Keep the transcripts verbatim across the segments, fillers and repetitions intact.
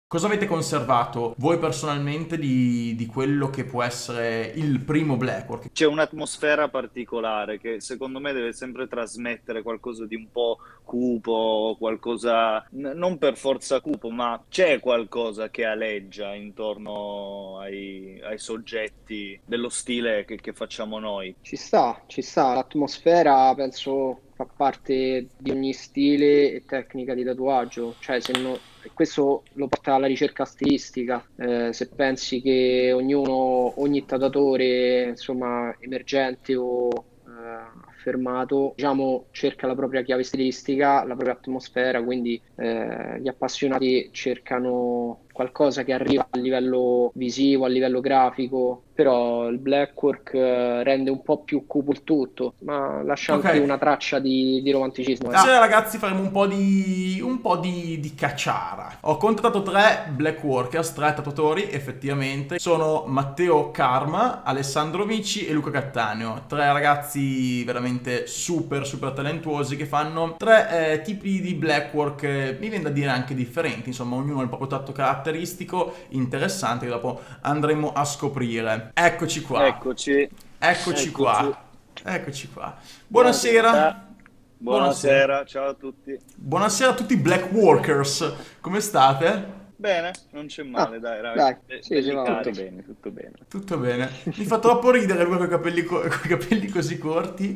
Cosa avete conservato voi personalmente di, di quello che può essere il primo Blackwork? C'è un'atmosfera particolare che secondo me deve sempre trasmettere qualcosa di un po' cupo, qualcosa, n- non per forza cupo, ma c'è qualcosa che aleggia intorno ai, ai soggetti dello stile che, che facciamo noi. Ci sta, ci sta. L'atmosfera penso fa parte di ogni stile e tecnica di tatuaggio, cioè se no- e questo lo porta alla ricerca stilistica. Eh, se pensi che ognuno, ogni tatuatore, insomma, emergente o eh, affermato, diciamo, cerca la propria chiave stilistica, la propria atmosfera, quindi eh, gli appassionati cercano qualcosa che arriva a livello visivo, a livello grafico, però il Blackwork eh, rende un po' più cupo il tutto, ma lascia Ok. anche una traccia di, di romanticismo. Stasera ecco. ragazzi faremo un po' di un po' di, di cacciara. Ho contattato tre black workers, tre tatuatori effettivamente. Sono Matteo Karma, Alessandro Mici e Luca Cattaneo. Tre ragazzi veramente super super talentuosi che fanno tre eh, tipi di black work, eh, mi viene da dire anche differenti. Insomma, ognuno ha il proprio tratto caratteristico interessante che dopo andremo a scoprire. Eccoci qua. Eccoci, Eccoci eccoci. qua. Eccoci qua. Buonasera. Buonasera. Buonasera. Buonasera, ciao a tutti. Buonasera a tutti i black workers, come state? Bene, non c'è Ah, male, dai, dai. dai, Be- sì, si belli va Tutto avanti. carichi. bene, tutto bene. Tutto bene. Mi fa troppo ridere lui con i capelli, co- coi capelli così corti,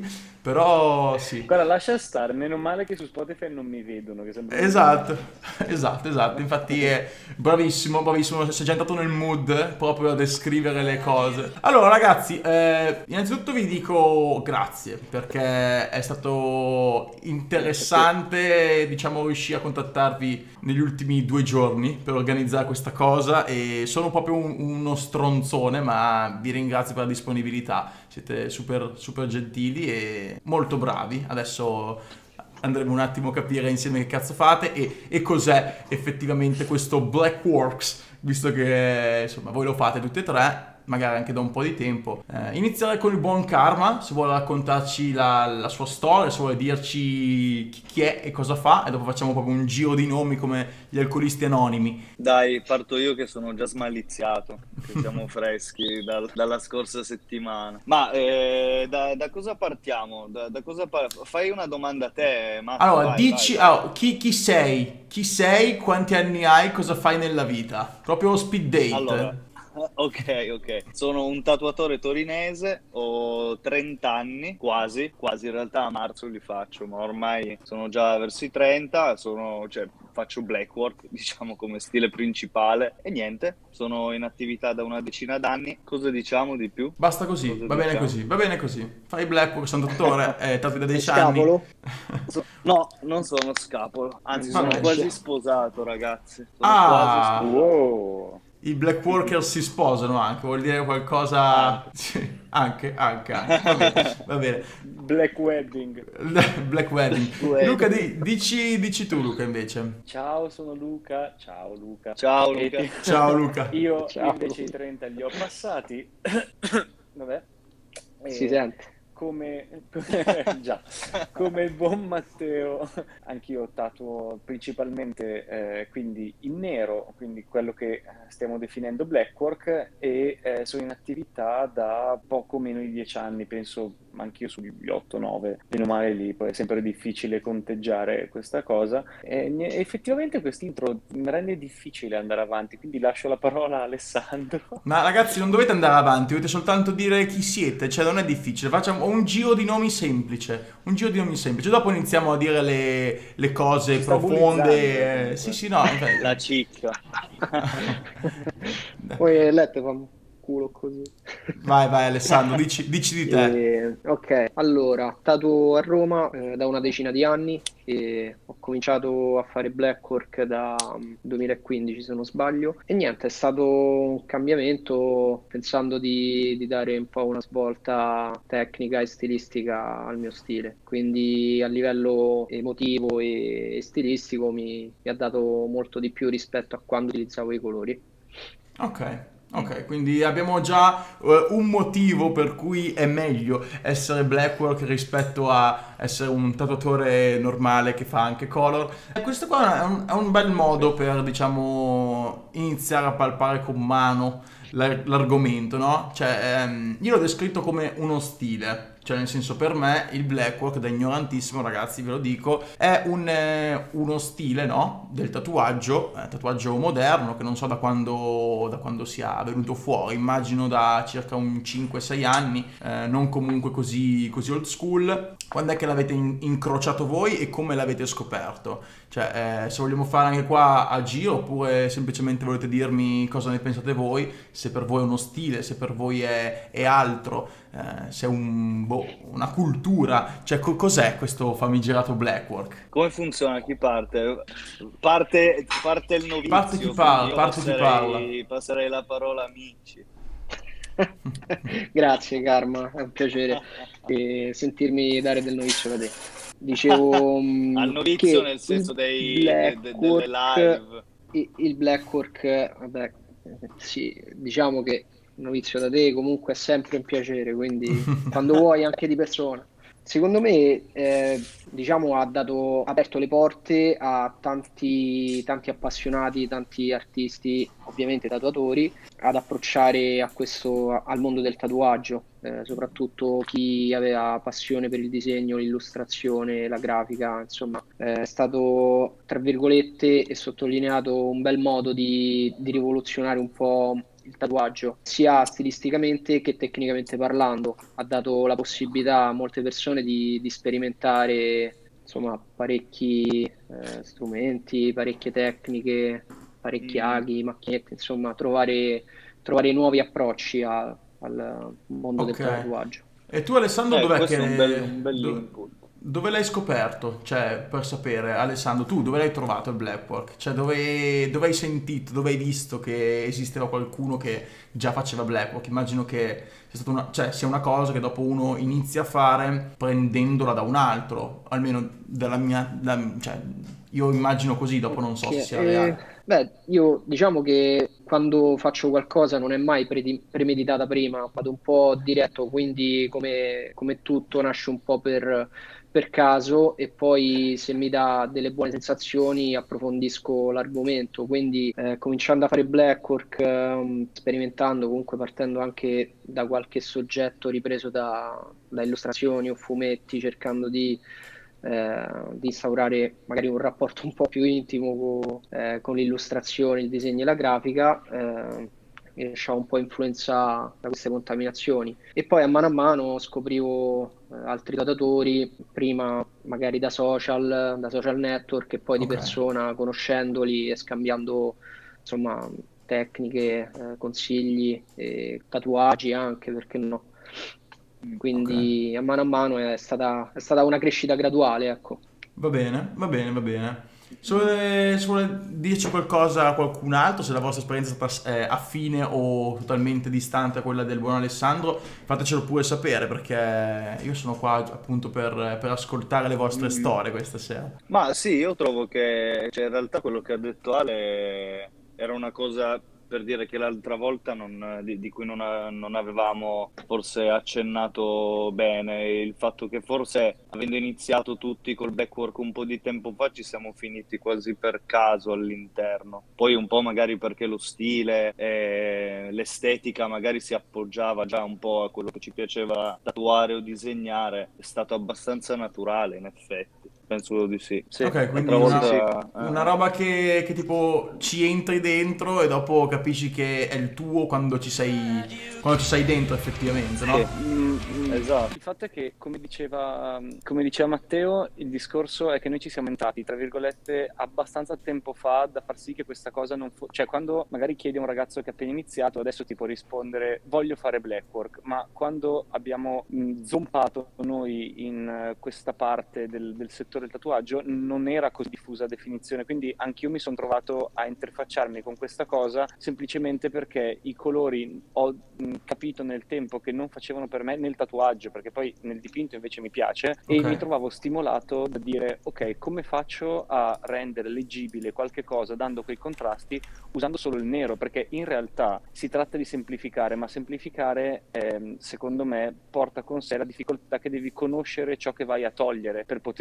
però sì. Guarda, lascia stare, meno male che su Spotify non mi vedono, che sembra un Esatto, lunatico. esatto, esatto. Infatti è bravissimo, bravissimo. Si è già entrato nel mood proprio a descrivere le cose. Allora, ragazzi, eh, innanzitutto vi dico grazie perché è stato Grazie a te. interessante, diciamo, riuscire a contattarvi negli ultimi due giorni per organizzare questa cosa. E sono proprio un- uno stronzone, ma vi ringrazio per la disponibilità. Siete super, super gentili e molto bravi. Adesso andremo un attimo a capire insieme che cazzo fate e, e cos'è effettivamente questo Blackworks, visto che insomma voi lo fate tutti e tre, magari anche da un po' di tempo. Eh, iniziare con il buon Karma, se vuole raccontarci la, la sua storia, se vuole dirci chi, chi è e cosa fa, e dopo facciamo proprio un giro di nomi come gli alcolisti anonimi. Dai, parto io che sono già smaliziato, che siamo freschi dal- dalla scorsa settimana. Ma eh, da, da cosa partiamo? Da, da cosa par- Fai una domanda a te, Matte, Allora, vai, vai, dici vai. allora, chi, chi sei? Chi sei? Quanti anni hai? Cosa fai nella vita? Proprio speed Allora, date. ok, ok. Sono un tatuatore torinese, ho trenta anni, quasi, quasi in realtà a marzo li faccio, ma ormai sono già verso i trenta, sono, cioè, faccio blackwork, diciamo come stile principale e niente, sono in attività da una decina d'anni. Cosa diciamo di più? Basta così, Cosa va bene diciamo? così, va bene così. Fai Blackwork, sono dottore, eh, tatuato da Sei dieci anni. scapolo? So- no, non sono scapolo, anzi sono Vabbè. quasi Mannaggia. sposato, ragazzi, sono quasi Ah, sposato. Wow, i Black Workers si sposano anche, vuol dire qualcosa... Anche. Sì, anche, anche, anche. Va bene, va bene. Black Wedding. Black Wedding. Luca, Wedding. di- dici, dici tu, Luca, invece. Ciao, sono Luca. Ciao, Luca. Ciao E Luca. ti- Ciao, Luca. Io Ciao. invece i trenta li ho passati. Vabbè. Si E sente. come, già, come il buon Matteo, anch'io tatuo principalmente eh, quindi in nero, quindi quello che eh, stiamo definendo Blackwork, e eh, sono in attività da poco meno di dieci anni, penso anch'io sugli otto nove, meno male lì, poi è sempre difficile conteggiare questa cosa. E ni- effettivamente quest'intro mi rende difficile andare avanti, quindi lascio la parola a Alessandro. Ma ragazzi, non dovete andare avanti, dovete soltanto dire chi siete, cioè non è difficile. Facciamo un giro di nomi semplice, un giro di nomi semplice. Dopo iniziamo a dire le, le cose Ci sta bullizzando profonde. eh, Sì, comunque. sì, no, La infatti. cicca. Poi il letto fa un culo così. Vai, vai Alessandro, dici, dici di te. E, ok, allora, stato a Roma eh, da una decina di anni e ho cominciato a fare Blackwork da mm, duemilaquindici se non sbaglio e niente, è stato un cambiamento pensando di, di dare un po' una svolta tecnica e stilistica al mio stile, quindi a livello emotivo e, e stilistico mi, mi ha dato molto di più rispetto a quando utilizzavo i colori. Ok, Mm. ok, quindi abbiamo già eh, un motivo per cui è meglio essere Blackwork rispetto a essere un tatuatore normale che fa anche color. E questo qua è un, è un bel modo Sì. per, diciamo, iniziare a palpare con mano l'ar- l'argomento, no? Cioè, ehm, io l'ho descritto come uno stile. Cioè, nel senso, per me il blackwork, da ignorantissimo, ragazzi, ve lo dico, è un, eh, uno stile, no? Del tatuaggio, eh, tatuaggio moderno, che non so da quando, da quando sia venuto fuori, immagino da circa un cinque sei anni, eh, non comunque così, così old school. Quando è che l'avete in- incrociato voi e come l'avete scoperto? Cioè, eh, se vogliamo fare anche qua a giro, oppure semplicemente volete dirmi cosa ne pensate voi, se per voi è uno stile, se per voi è, è altro, eh, se è un, boh, una cultura, cioè co- cos'è questo famigerato blackwork? Come funziona? Chi parte? Parte, parte il novizio, Parte chi quindi parla, io parte chi parla. passerei, passerei la parola a Amici. Grazie Karma, è un piacere eh, sentirmi dare del novizio da te. Dicevo Al mh, novizio che nel senso il dei, de- de- delle Blackwork, live. i- il Blackwork, vabbè, eh, sì, diciamo che il novizio da te comunque è sempre un piacere, quindi quando vuoi anche di persona. Secondo me, eh, diciamo, ha dato, ha aperto le porte a tanti, tanti appassionati, tanti artisti, ovviamente tatuatori, ad approcciare a questo, al mondo del tatuaggio, eh, soprattutto chi aveva passione per il disegno, l'illustrazione, la grafica, insomma, eh, è stato, tra virgolette, e sottolineato un bel modo di, di rivoluzionare un po' il tatuaggio, sia stilisticamente che tecnicamente parlando. Ha dato la possibilità a molte persone di, di sperimentare, insomma, parecchi eh, strumenti, parecchie tecniche, parecchi Mm. aghi, macchinette, insomma, trovare, trovare nuovi approcci a- al mondo del Ok. tatuaggio. E tu, Alessandro, Eh, dov'è questo è un bel, che... un do- bell'input. dove l'hai scoperto? Cioè, per sapere, Alessandro, tu dove l'hai trovato il blackwork? Cioè, dove, dove hai sentito, dove hai visto che esisteva qualcuno che già faceva blackwork? Immagino che sia stata una, cioè, sia una cosa che dopo uno inizia a fare prendendola da un altro, almeno dalla mia... da- cioè, io immagino così, dopo non so Ok, se sia eh, reale. beh, io diciamo che quando faccio qualcosa non è mai predi- premeditata prima, vado un po' diretto, quindi come, come tutto nasce un po' per, per caso e poi se mi dà delle buone sensazioni approfondisco l'argomento, quindi eh, cominciando a fare blackwork, ehm, sperimentando, comunque partendo anche da qualche soggetto ripreso da, da illustrazioni o fumetti, cercando di eh, di instaurare magari un rapporto un po' più intimo co- eh, con l'illustrazione, il disegno e la grafica, eh, mi lasciava un po' influenzare da queste contaminazioni. E poi a mano a mano scoprivo eh, altri datatori, prima magari da social, da social network e poi di Ok. persona, conoscendoli e scambiando insomma tecniche, eh, consigli, e tatuaggi anche, perché no? Ok. Quindi a mano a mano è stata, è stata una crescita graduale, ecco. Va bene, va bene, va bene. Se vuole, se vuole dirci qualcosa a qualcun altro, se la vostra esperienza è stata eh, affine o totalmente distante a quella del buon Alessandro, fatecelo pure sapere perché io sono qua appunto per, per ascoltare le vostre Mm. storie questa sera. Ma sì, io trovo che cioè, in realtà quello che ha detto Ale era una cosa per dire che l'altra volta non- di, di cui non, a- non avevamo forse accennato bene, il fatto che forse avendo iniziato tutti col backwork un po' di tempo fa ci siamo finiti quasi per caso all'interno. Poi un po' magari perché lo stile, eh, l'estetica magari si appoggiava già un po' a quello che ci piaceva tatuare o disegnare, è stato abbastanza naturale in effetti. Penso di sì. Sì, Ok, l'altra quindi Sì, una, sì. volta... una eh, roba che, che tipo ci entri dentro e dopo capisci che è il tuo quando ci sei, quando ci sei dentro effettivamente, no? sì, Mm, mm, esatto. Il fatto è che, come diceva, come diceva Matteo, il discorso è che noi ci siamo entrati, tra virgolette, abbastanza tempo fa da far sì che questa cosa non fosse... Cioè, quando magari chiedi a un ragazzo che ha appena iniziato, adesso ti può rispondere voglio fare blackwork, ma quando abbiamo mh, zompato noi in eh, questa parte del, del settore del tatuaggio, non era così diffusa definizione, quindi anch'io mi sono trovato a interfacciarmi con questa cosa semplicemente perché i colori ho mh, capito nel tempo che non facevano per me nel tatuaggio, perché poi nel dipinto invece mi piace, e Ok. mi trovavo stimolato da dire ok, come faccio a rendere leggibile qualche cosa dando quei contrasti usando solo il nero, perché in realtà si tratta di semplificare, ma semplificare ehm, secondo me porta con sé la difficoltà che devi conoscere ciò che vai a togliere per poterlo togliere.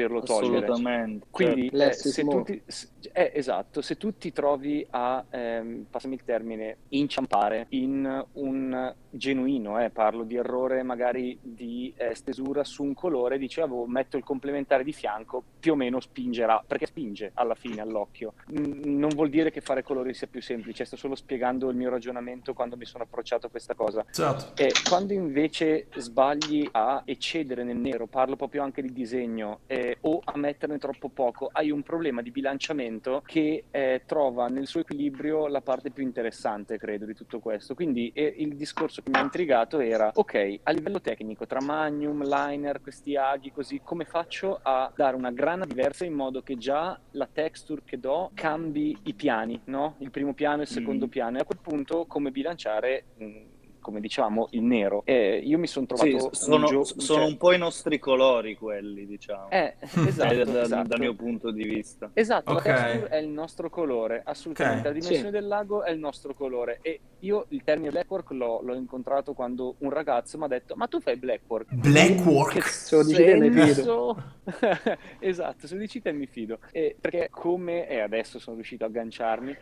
assolutamente. Quindi Cioè, eh, se tu ti, eh, esatto, se tu ti trovi a, ehm, passami il termine, inciampare in un genuino, eh, parlo di errore magari di eh, stesura su un colore, dicevo, metto il complementare di fianco, più o meno spingerà, perché spinge alla fine all'occhio. Mm, non vuol dire che fare colori sia più semplice, sto solo spiegando il mio ragionamento quando mi sono approcciato a questa cosa. Certo. E quando invece sbagli a eccedere nel nero, parlo proprio anche di disegno, eh, o a metterne troppo poco, hai un problema di bilanciamento che eh, trova nel suo equilibrio la parte più interessante, credo, di tutto questo. Quindi eh, il discorso che mi ha intrigato era, ok, a livello tecnico, tra magnum, liner, questi aghi, così, come faccio a dare una grana diversa in modo che già la texture che do cambi i piani, no? Il primo piano e il secondo Mm. piano, e a quel punto come bilanciare... Mh, come diciamo, il nero. E io mi sono trovato... Sì, sono, un gio- sono cioè- un po' i nostri colori quelli, diciamo. Eh, esatto, Eh, da- esatto. dal mio punto di vista. Esatto, Ok. la texture è il nostro colore, assolutamente. Ok. La dimensione Sì. del lago è il nostro colore. E io il termine blackwork l'ho, l'ho incontrato quando un ragazzo mi ha detto: ma tu fai blackwork? Blackwork. Che Se lo dici te mi senso? Esatto, se lo dici te mi fido. E perché come, e adesso sono riuscito a agganciarmi,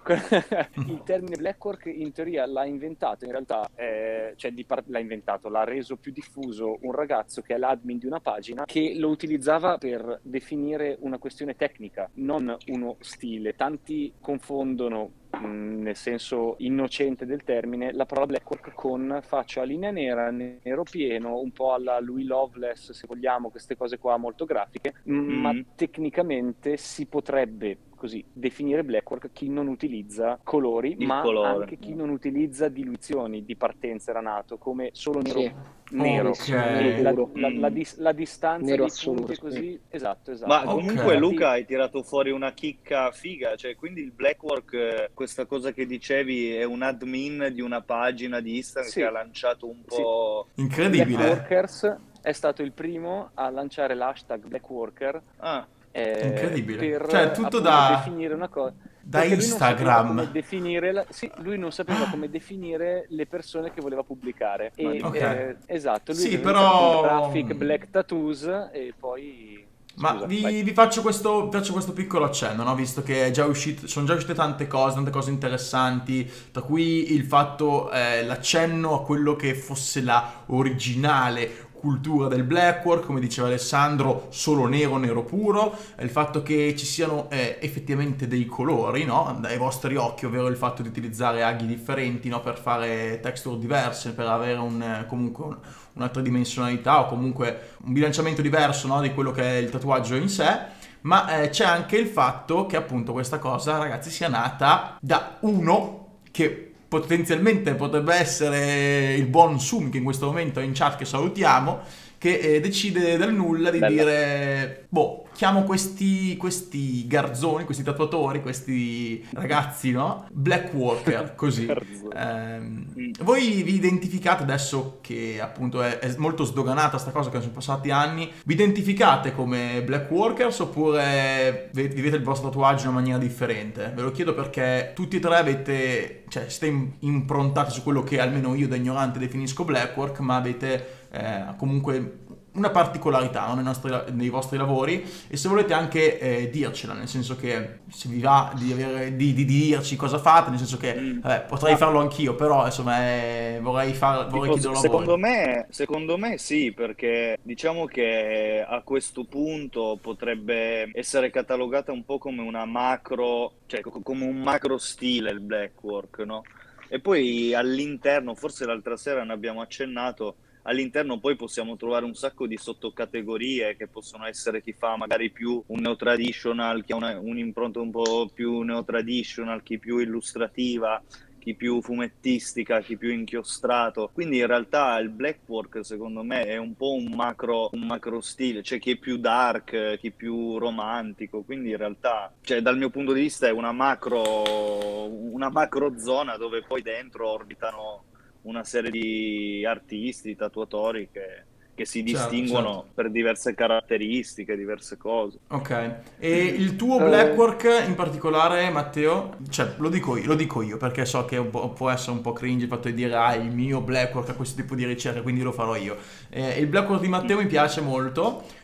il termine blackwork in teoria l'ha inventato, in realtà, eh, cioè di par- l'ha inventato, l'ha reso più diffuso un ragazzo che è l'admin di una pagina, che lo utilizzava per definire una questione tecnica, non uno stile. Tanti confondono, mh, nel senso innocente del termine, la parola blackwork con faccio a linea nera, nero pieno, un po' alla Louis Loveless, se vogliamo, queste cose qua molto grafiche, mh, ma Mm. tecnicamente si potrebbe così definire blackwork chi non utilizza colori, Il ma colore. anche chi non utilizza diluizioni di partenza era nato, come solo nero. Sì. Nero. Ok. E la, Puro. la- la dis- la distanza Nero di assoluto, punti sì. così, esatto, esatto. Ma Ok. comunque Infatti- Luca hai tirato fuori una chicca figa, cioè quindi il blackwork, eh, questa cosa che dicevi, è un admin di una pagina di Instagram Sì. che ha lanciato un Sì. po'... Incredibile. Blackworkers è stato il primo a lanciare l'hashtag Blackworker, Ah, eh, Incredibile. per Cioè, tutto appunto da- definire una cosa. da Perché lui non sapeva Instagram. come definire la- sì, lui non sapeva come definire le persone che voleva pubblicare. E, Ok. eh, esatto, lui Sì, aveva però- iniziato con graphic, black tattoos e poi... Ma Scusa, vi, vai. vi faccio, questo, vi faccio questo piccolo accenno, no? Visto che è già uscito, sono già uscite tante cose, tante cose interessanti, tra cui il fatto, eh, l'accenno a quello che fosse la originale cultura del blackwork, come diceva Alessandro, solo nero, nero puro, il fatto che ci siano eh, effettivamente dei colori, no? Dai vostri occhi, ovvero il fatto di utilizzare aghi differenti, no? Per fare texture diverse, per avere un, eh, comunque un, una tridimensionalità o comunque un bilanciamento diverso, no? Di quello che è il tatuaggio in sé. Ma eh, c'è anche il fatto che appunto questa cosa, ragazzi, sia nata da uno che potenzialmente potrebbe essere il buon Sumi, che in questo momento è in chat, che salutiamo, che eh, decide dal nulla di Bella. dire, boh, chiamo questi, questi garzoni, questi tatuatori, questi ragazzi, no? Blackworker, così. Garzoni. Ehm, Mm. voi vi identificate adesso che appunto è, è molto sdoganata sta cosa, che sono passati anni, vi identificate come black workers oppure ve- vivete il vostro tatuaggio in una maniera differente? Ve lo chiedo perché tutti e tre avete, cioè siete im- improntati su quello che almeno io da ignorante definisco black work, ma avete eh, comunque una particolarità, no? nei, nostri, nei vostri lavori, e se volete anche eh, dircela, nel senso che se vi va di, avere, di, di dirci cosa fate, nel senso che Mm. vabbè, potrei farlo anch'io, però insomma eh, vorrei, far, vorrei Tipo, chiederlo a secondo voi. me, secondo me sì, perché diciamo che a questo punto potrebbe essere catalogata un po' come una macro, cioè co- come un macro stile il blackwork, no? E poi all'interno, forse l'altra sera ne abbiamo accennato, all'interno poi possiamo trovare un sacco di sottocategorie che possono essere chi fa magari più un neo-traditional, chi ha una- un'impronta un po' più neo-traditional, chi più illustrativa, chi più fumettistica, chi più inchiostrato. Quindi in realtà il blackwork secondo me è un po' un macro, un macro stile, cioè chi è più dark, chi più romantico. Quindi in realtà, cioè, dal mio punto di vista è una macro, una macro zona dove poi dentro orbitano una serie di artisti, tatuatori che, che si Certo, distinguono certo. per diverse caratteristiche, diverse cose. Ok, e il tuo Eh. blackwork in particolare, Matteo, cioè lo dico io, lo dico io perché so che un po'- può essere un po' cringe il fatto di dire ah il mio blackwork ha questo tipo di ricerca, quindi lo farò io. Eh, il blackwork di Matteo mi piace molto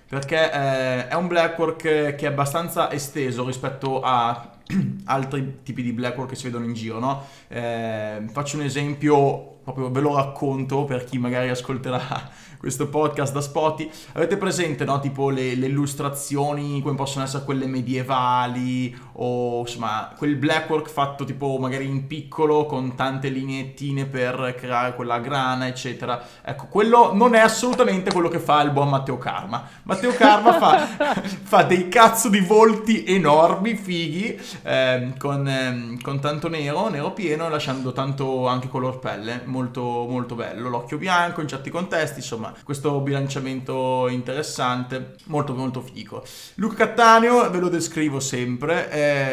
perché eh, è un blackwork che è abbastanza esteso rispetto a altri tipi di blackwork che si vedono in giro, no? Eh, faccio un esempio, proprio ve lo racconto per chi magari ascolterà questo podcast da Spotify. Avete presente, no? Tipo le, le illustrazioni come possono essere quelle medievali, o insomma quel blackwork fatto tipo magari in piccolo con tante lineettine per creare quella grana, eccetera. Ecco, quello non è assolutamente quello che fa il buon Matteo Karma. Matteo Karma fa, fa dei cazzo di volti enormi, fighi, ehm, con, ehm, con tanto nero, nero pieno, lasciando tanto anche color pelle, molto molto bello, l'occhio bianco in certi contesti, insomma questo bilanciamento interessante, molto molto figo. Luca Cattaneo ve lo descrivo sempre,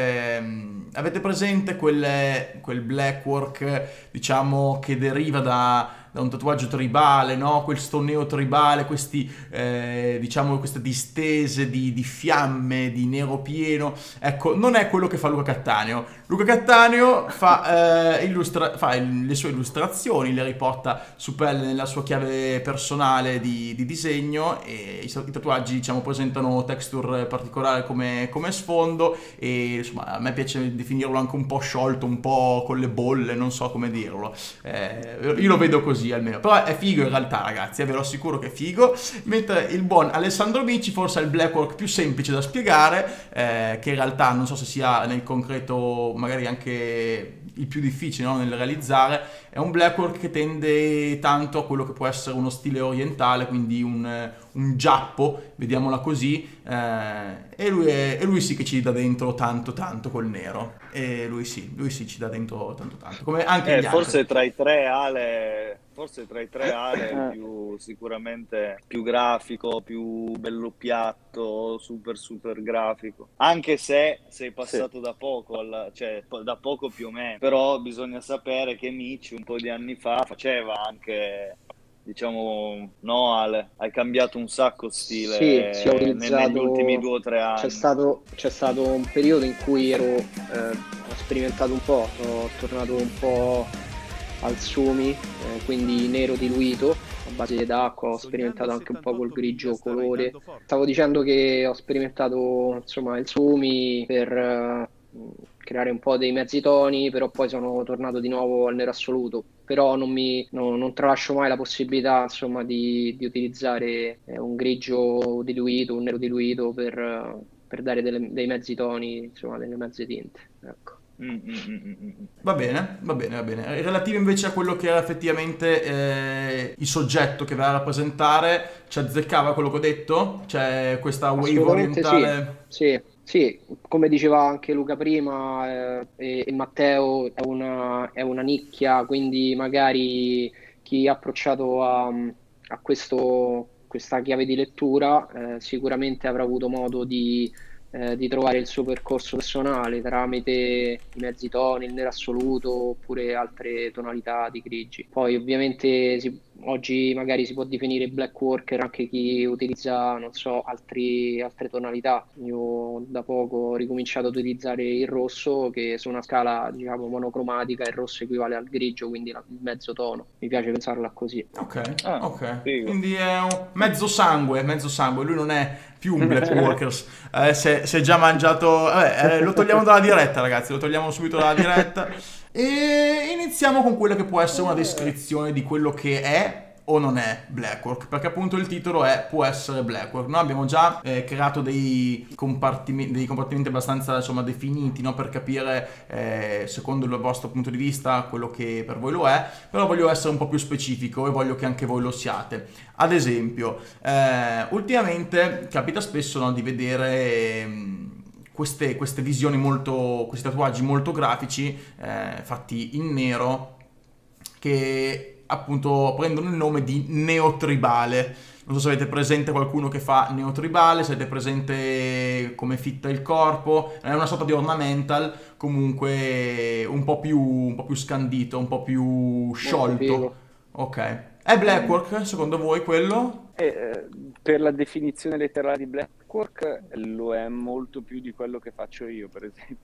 ehm, avete presente quelle, quel blackwork diciamo che deriva da da un tatuaggio tribale, no? Questo neo tribale, questi, eh, diciamo, queste distese di, di fiamme, di nero pieno. Ecco, non è quello che fa Luca Cattaneo. Luca Cattaneo fa, eh, illustra- fa il- le sue illustrazioni, le riporta su pelle nella sua chiave personale di, di disegno, e i, i tatuaggi, diciamo, presentano texture particolari come, come sfondo, e insomma a me piace definirlo anche un po' sciolto, un po' con le bolle, non so come dirlo. Eh, io lo vedo così almeno, però è figo in realtà, ragazzi, eh, ve lo assicuro che è figo. Mentre il buon Alessandro Bici forse è il blackwork più semplice da spiegare, eh, che in realtà non so se sia nel concreto magari anche il più difficile, no, nel realizzare. È un blackwork che tende tanto a quello che può essere uno stile orientale, quindi un, un giappo, vediamola così, eh, e, lui è, e lui sì che ci dà dentro tanto tanto col nero, e lui sì, lui sì ci dà dentro tanto tanto, come anche Eh, gli forse altri. tra i tre Ale, forse tra i tre Ale il più, sicuramente più grafico, più bello piatto, super super grafico. Anche se sei passato da poco, alla, cioè po- da poco più o meno, però bisogna sapere che Mici un po' di anni fa faceva anche, diciamo, no Ale, hai cambiato un sacco Sì, stile sì, ho ne- negli ultimi utilizzato. due o tre C'è anni. stato, c'è stato un periodo in cui ero, eh, ho sperimentato un po', sono tornato un po' al sumi, eh, quindi nero diluito a base d'acqua, ho sperimentato anche un po' col grigio colore. Stavo dicendo che ho sperimentato insomma il sumi per eh, creare un po' dei mezzi toni, però poi sono tornato di nuovo al nero assoluto. Però non mi no- non tralascio mai la possibilità insomma di, di utilizzare eh, un grigio diluito, un nero diluito per, eh, per dare delle- dei mezzi toni, insomma delle mezze tinte. Ecco. Mm, mm, mm, mm, mm. Va bene, va bene, va bene. Relativo invece a quello che era effettivamente eh, il soggetto che va a rappresentare, ci azzeccava quello che ho detto? C'è questa wave Assolutamente sì, orientale. sì, sì, come diceva anche Luca prima, eh, e, e Matteo è una, è una nicchia, quindi magari chi è approcciato a, a questo, questa chiave di lettura eh, sicuramente avrà avuto modo di, eh, di trovare il suo percorso personale tramite i mezzi toni, il nero assoluto oppure altre tonalità di grigi. Poi ovviamente si- oggi magari si può definire black worker anche chi utilizza, non so, altri- altre tonalità. Io da poco ho ricominciato ad utilizzare il rosso, che su una scala, diciamo, monocromatica il rosso equivale al grigio, quindi la- il mezzo tono. Mi piace pensarla così. Ok, Ah, ok. figo. Quindi è un mezzo sangue, mezzo sangue. Lui non è più un Black Workers. Eh, se, se è già mangiato... Vabbè, eh, lo togliamo dalla diretta, ragazzi. Lo togliamo subito dalla diretta. E iniziamo con quella che può essere una descrizione di quello che è o non è Blackwork, perché appunto il titolo è può essere Blackwork. Noi abbiamo già eh, creato dei compartimenti, dei compartimenti abbastanza insomma definiti, no? Per capire eh, secondo il vostro punto di vista quello che per voi lo è, però voglio essere un po' più specifico e voglio che anche voi lo siate. Ad esempio, eh, ultimamente capita spesso, no, di vedere ehm, queste, queste visioni molto, questi tatuaggi molto grafici eh, fatti in nero, che appunto prendono il nome di neotribale. Non so se avete presente qualcuno che fa neotribale, se avete presente come fitta il corpo, è una sorta di ornamental, comunque un po' più, un po' più scandito, un po' più sciolto. figo. Ok. È Blackwork, secondo voi quello? Eh, per la definizione letterale di Blackwork lo è molto più di quello che faccio io, per esempio.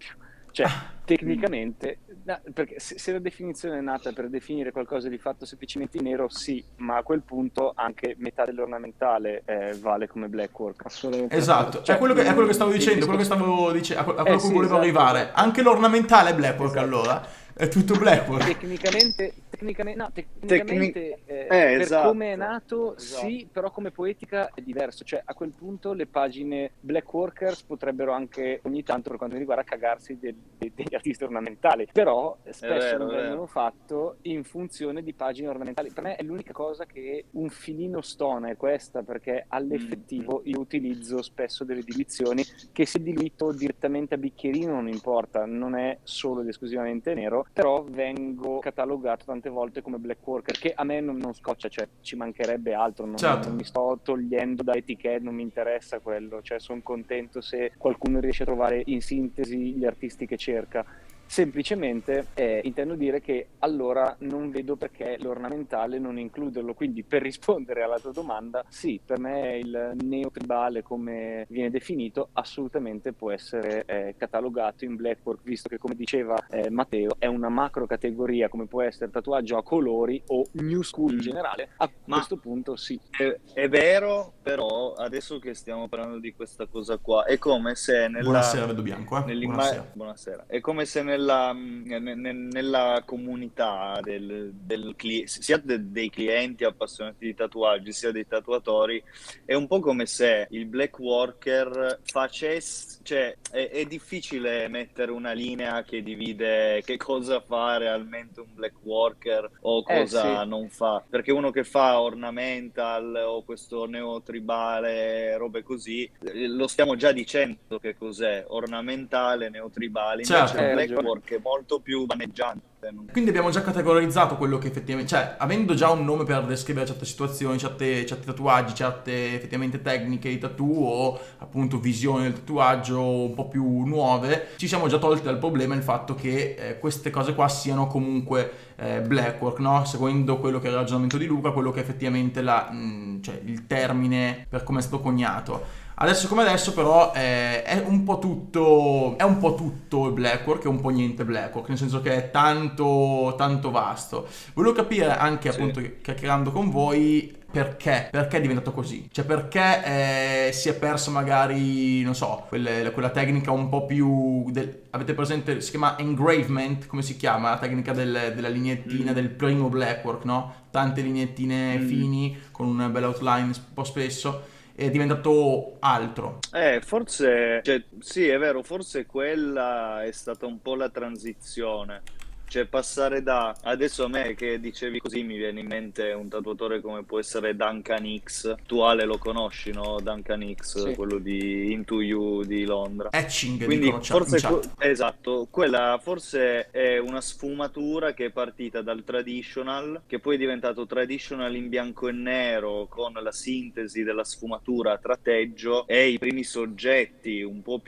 Cioè, tecnicamente, no, perché se, se la definizione è nata per definire qualcosa di fatto semplicemente in nero, sì, ma a quel punto anche metà dell'ornamentale eh, vale come blackwork. Assolutamente. Esatto, Cioè, è quello che, è quello che stavo il dicendo, quello che discorso- stavo dicendo, a que- a Eh quello a cui sì, volevo esatto, arrivare. esatto. Anche l'ornamentale è blackwork Esatto. allora, è tutto blackwork. Tecnicamente, tecnicamente, no, tecnicamente eh, Eh, per esatto, come è nato, esatto. sì, però come poetica è diverso. Cioè, a quel punto le pagine Blackworkers potrebbero anche ogni tanto, per quanto mi riguarda, cagarsi del- de- degli artisti ornamentali, però spesso vero, non è vero. vengono fatto in funzione di pagine ornamentali. Per me è l'unica cosa che un filino stona è questa, perché all'effettivo io utilizzo spesso delle diluizioni che se diluito direttamente a bicchierino non importa, non è solo ed esclusivamente nero, però vengo catalogato tante volte come black worker, che a me non, non scoccia, cioè ci mancherebbe altro, non, Certo. non mi sto togliendo da etichette, non mi interessa quello, cioè sono contento se qualcuno riesce a trovare in sintesi gli artisti che cerca. Semplicemente eh, intendo dire che allora non vedo perché l'ornamentale non includerlo, quindi per rispondere alla tua domanda, sì, per me il neotribale come viene definito assolutamente può essere eh, catalogato in blackwork, visto che come diceva eh, Matteo è una macro categoria come può essere tatuaggio a colori o new school in Mm. generale, a Ma- questo punto sì. È, è vero, però adesso che stiamo parlando di questa cosa qua, è come se nella... Buonasera, vedo bianco, eh. nell'imma- Buonasera. Buonasera. È come se nella, ne- ne- nella comunità del, del cli- sia de- dei clienti appassionati di tatuaggi, sia dei tatuatori, è un po' come se il black worker facesse, cioè è, è difficile mettere una linea che divide che cosa fa realmente un black worker o Eh, cosa sì. non fa, perché uno che fa ornamental o questo neotribale, robe così, eh, lo stiamo già dicendo che cos'è, ornamentale, neotribale, invece Certo. il Hai black ragione. work è molto più vaneggiante. non- Quindi abbiamo già categorizzato quello che effettivamente, cioè avendo già un nome per descrivere certe situazioni, certe, certi tatuaggi, certe effettivamente tecniche di tattoo o appunto visioni del tatuaggio un po' più nuove, ci siamo già tolti dal problema il fatto che eh, queste cose qua siano comunque eh, blackwork, no? Seguendo quello che è il ragionamento di Luca, quello che è effettivamente la, mh, cioè, il termine per come è stato coniato. Adesso come adesso però eh, è un po' tutto è un po' tutto il blackwork e un po' niente blackwork, nel senso che è tanto tanto vasto. Volevo capire anche Sì. appunto chiacchierando con voi perché perché è diventato così, cioè perché eh, si è perso magari non so quelle- quella tecnica un po' più del, avete presente, si chiama engravement, come si chiama la tecnica del- della lineettina Mm. del primo blackwork, no? Tante lignettine Mm. fini con un bel outline un po' spesso, è diventato altro. Eh, forse, cioè, sì, è vero, forse quella è stata un po' la transizione. Cioè, passare da... Adesso a me che dicevi così mi viene in mente un tatuatore come può essere Duncan X. Attuale lo conosci, no? Duncan X, Sì. quello di Into You di Londra. Etching Quindi dicono chat- in forse, chat. que- esatto, quella forse è una sfumatura che è partita dal traditional, che poi è diventato traditional in bianco e nero con la sintesi della sfumatura a tratteggio e i primi soggetti un po'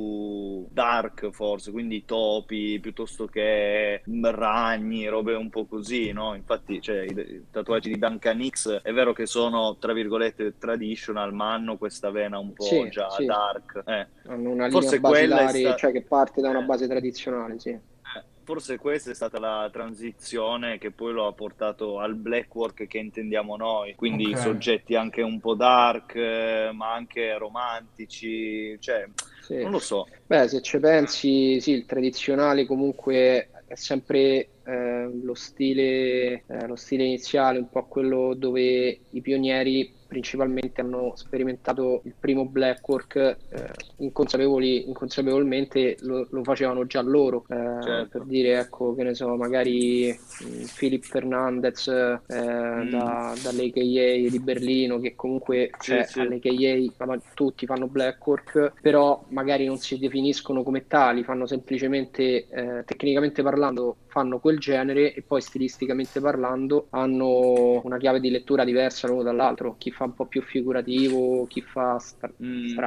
più dark forse, quindi topi piuttosto che ragni, robe un po' così, no? Infatti, cioè, i, i tatuaggi di Duncan X è vero che sono tra virgolette traditional, ma hanno questa vena un po' Sì, già sì. dark. Eh. Hanno una Forse linea quella è basilare, sta- cioè che parte da una eh. base tradizionale, sì. Eh, Forse questa è stata la transizione che poi lo ha portato al blackwork che intendiamo noi, quindi Ok. soggetti anche un po' dark, eh, ma anche romantici, cioè, Sì. non lo so. Beh, se ci pensi, sì, il tradizionale comunque è sempre eh, lo stile, eh, lo stile iniziale, un po' quello dove i pionieri principalmente hanno sperimentato il primo blackwork, eh, inconsapevoli, inconsapevolmente lo, lo facevano già loro, eh, Certo. per dire, ecco, che ne so, magari mh, Philip Fernandez eh, Mm. da, dall'A K A di Berlino, che comunque Sì, cioè, sì. all'A K A ma tutti fanno blackwork, però magari non si definiscono come tali, fanno semplicemente, eh, tecnicamente parlando, fanno quel genere e poi stilisticamente parlando hanno una chiave di lettura diversa l'uno dall'altro, chi fa un po' più figurativo, chi fa stra- Mm. astratto.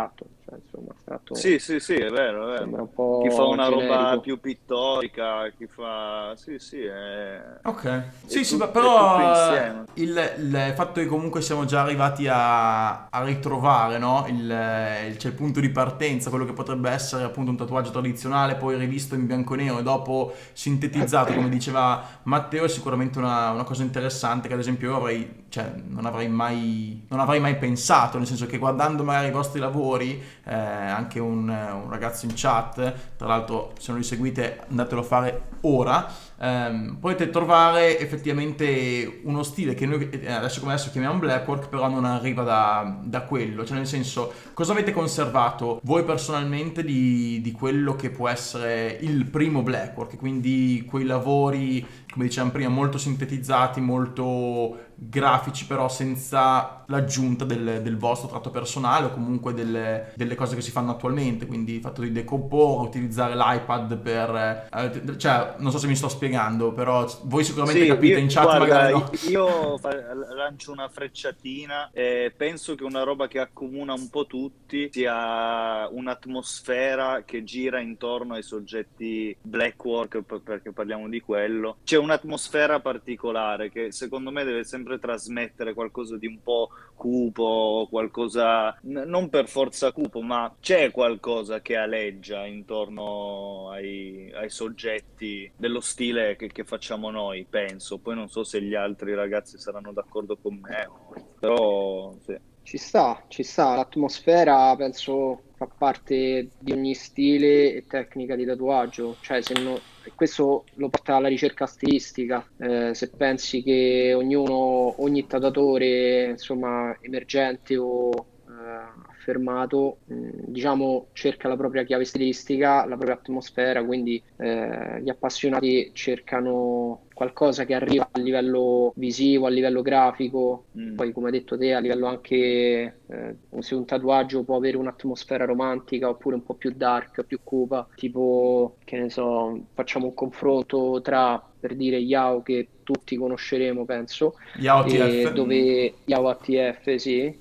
cioè, insomma, astratto Sì, sì, sì, è vero, è sembra vero. un po' Chi fa una roba generico. più pittorica, chi fa... Sì, sì, è, Ok, sì, è, sì, ma tut- è tutto però eh, insieme. il, il fatto che comunque siamo già arrivati a, a ritrovare, no? Il, il- c'è il punto di partenza, quello che potrebbe essere appunto un tatuaggio tradizionale, poi rivisto in bianco e nero e dopo sintetizzato, come diceva Matteo, è sicuramente una, una cosa interessante che ad esempio io avrei, cioè, non avrei mai, non avrei mai pensato, nel senso che guardando magari i vostri lavori, eh, anche un, un ragazzo in chat, tra l'altro se non li seguite andatelo a fare ora. Ehm, potete trovare effettivamente uno stile che noi eh, adesso come adesso chiamiamo blackwork, però non arriva da, da quello, cioè nel senso, cosa avete conservato voi personalmente di, di quello che può essere il primo blackwork, quindi quei lavori, come dicevamo prima, molto sintetizzati, molto grafici, però senza l'aggiunta del, del vostro tratto personale o comunque delle, delle cose che si fanno attualmente, quindi il fatto di decomporre, utilizzare l'iPad per... eh, cioè, non so se mi sto spiegando, però voi sicuramente Sì, capite, io, in chat guarda, magari no. io fa- lancio una frecciatina e penso che una roba che accomuna un po' tutti sia un'atmosfera che gira intorno ai soggetti blackwork, p- perché parliamo di quello. C'è un'atmosfera particolare che secondo me deve sempre trasmettere qualcosa di un po' cupo, qualcosa, n- non per forza cupo, ma c'è qualcosa che aleggia intorno ai, ai soggetti dello stile che, che facciamo noi, penso. Poi non so se gli altri ragazzi saranno d'accordo con me, però sì. Ci sta, ci sta, l'atmosfera penso fa parte di ogni stile e tecnica di tatuaggio, cioè se no, e questo lo porta alla ricerca stilistica. Eh, se pensi che ognuno, ogni tatuatore, insomma, emergente o eh, affermato, mh, diciamo, cerca la propria chiave stilistica, la propria atmosfera, quindi eh, gli appassionati cercano qualcosa che arriva a livello visivo, a livello grafico, Mm. poi come hai detto te, a livello anche eh, se un tatuaggio può avere un'atmosfera romantica oppure un po' più dark, più cupa, tipo, che ne so, facciamo un confronto tra, per dire, Yao, che tutti conosceremo, penso, Yao T F. e dove Yao A T F, sì,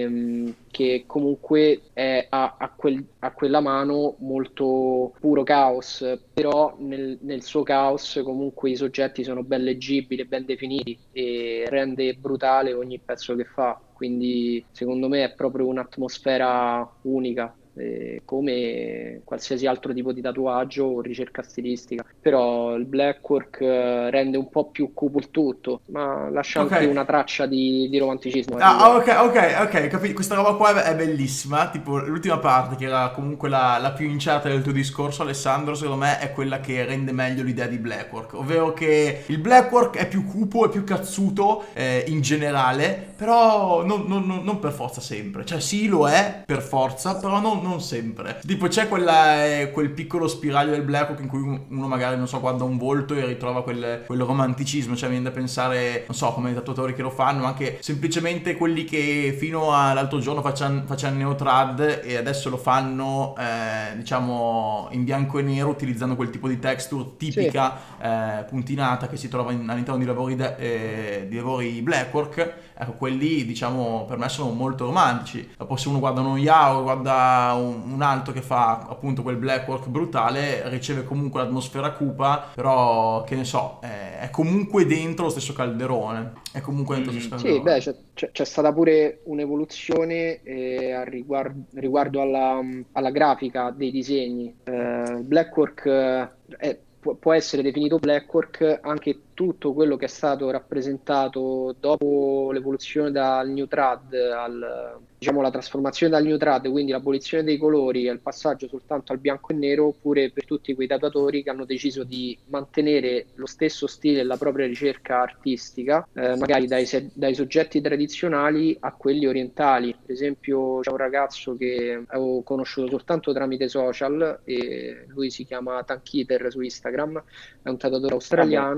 e, che comunque è, ha, ha quel- ha quella mano molto puro caos, però nel, nel suo caos comunque i soggetti sono ben leggibili, ben definiti e rende brutale ogni pezzo che fa. Quindi secondo me è proprio un'atmosfera unica, eh, come qualsiasi altro tipo di tatuaggio o ricerca stilistica. Però il blackwork eh, rende un po' più cupo il tutto, ma lascia Ok. anche una traccia di, di romanticismo al Ah, ah, riguardo. ok, ok, ok, capito. Questa roba qua è bellissima. Tipo, l'ultima parte, che era comunque la, la più incerta del tuo discorso, Alessandro, secondo me è quella che rende meglio l'idea di Blackwork. Ovvero che il Blackwork è più cupo, è più cazzuto eh, in generale, però non, non- non- non per forza sempre. Cioè, sì, lo è per forza, però non, non sempre. Tipo, c'è quella, eh, quel piccolo spiraglio del Blackwork in cui uno uno magari, non so, guarda un volto e ritrova quel, quel romanticismo. Cioè, mi viene da pensare, non so, come i tatuatori che lo fanno, anche semplicemente quelli che fino all'altro giorno facevano, facevano neotrad e adesso lo fanno, eh, diciamo, in bianco e nero, utilizzando quel tipo di texture Sì, tipica, eh, puntinata, che si trova in- all'interno di lavori, de- eh, di lavori blackwork. Ecco, quelli, diciamo, per me sono molto romantici. Dopo, se uno guarda uno Yao, guarda un, un altro che fa appunto quel blackwork brutale, riceve comunque l'atmosfera cupa, però, che ne so, è, è comunque dentro lo stesso calderone. È comunque dentro lo Mhm. stesso sì, beh, calderone. c'è c'è- c'è stata pure un'evoluzione eh, a riguard- riguardo alla, alla grafica dei disegni. Eh, Blackwork eh, è- può può essere definito Blackwork anche tutto quello che è stato rappresentato dopo l'evoluzione dal New Trad al, diciamo, la trasformazione dal New Trad, quindi l'abolizione dei colori e il passaggio soltanto al bianco e nero, oppure per tutti quei tatuatori che hanno deciso di mantenere lo stesso stile e la propria ricerca artistica, eh, magari dai, se- dai soggetti tradizionali a quelli orientali. Per esempio, c'è un ragazzo che avevo conosciuto soltanto tramite social e lui si chiama Tankiter su Instagram, è un tatuatore Vabbè. australiano che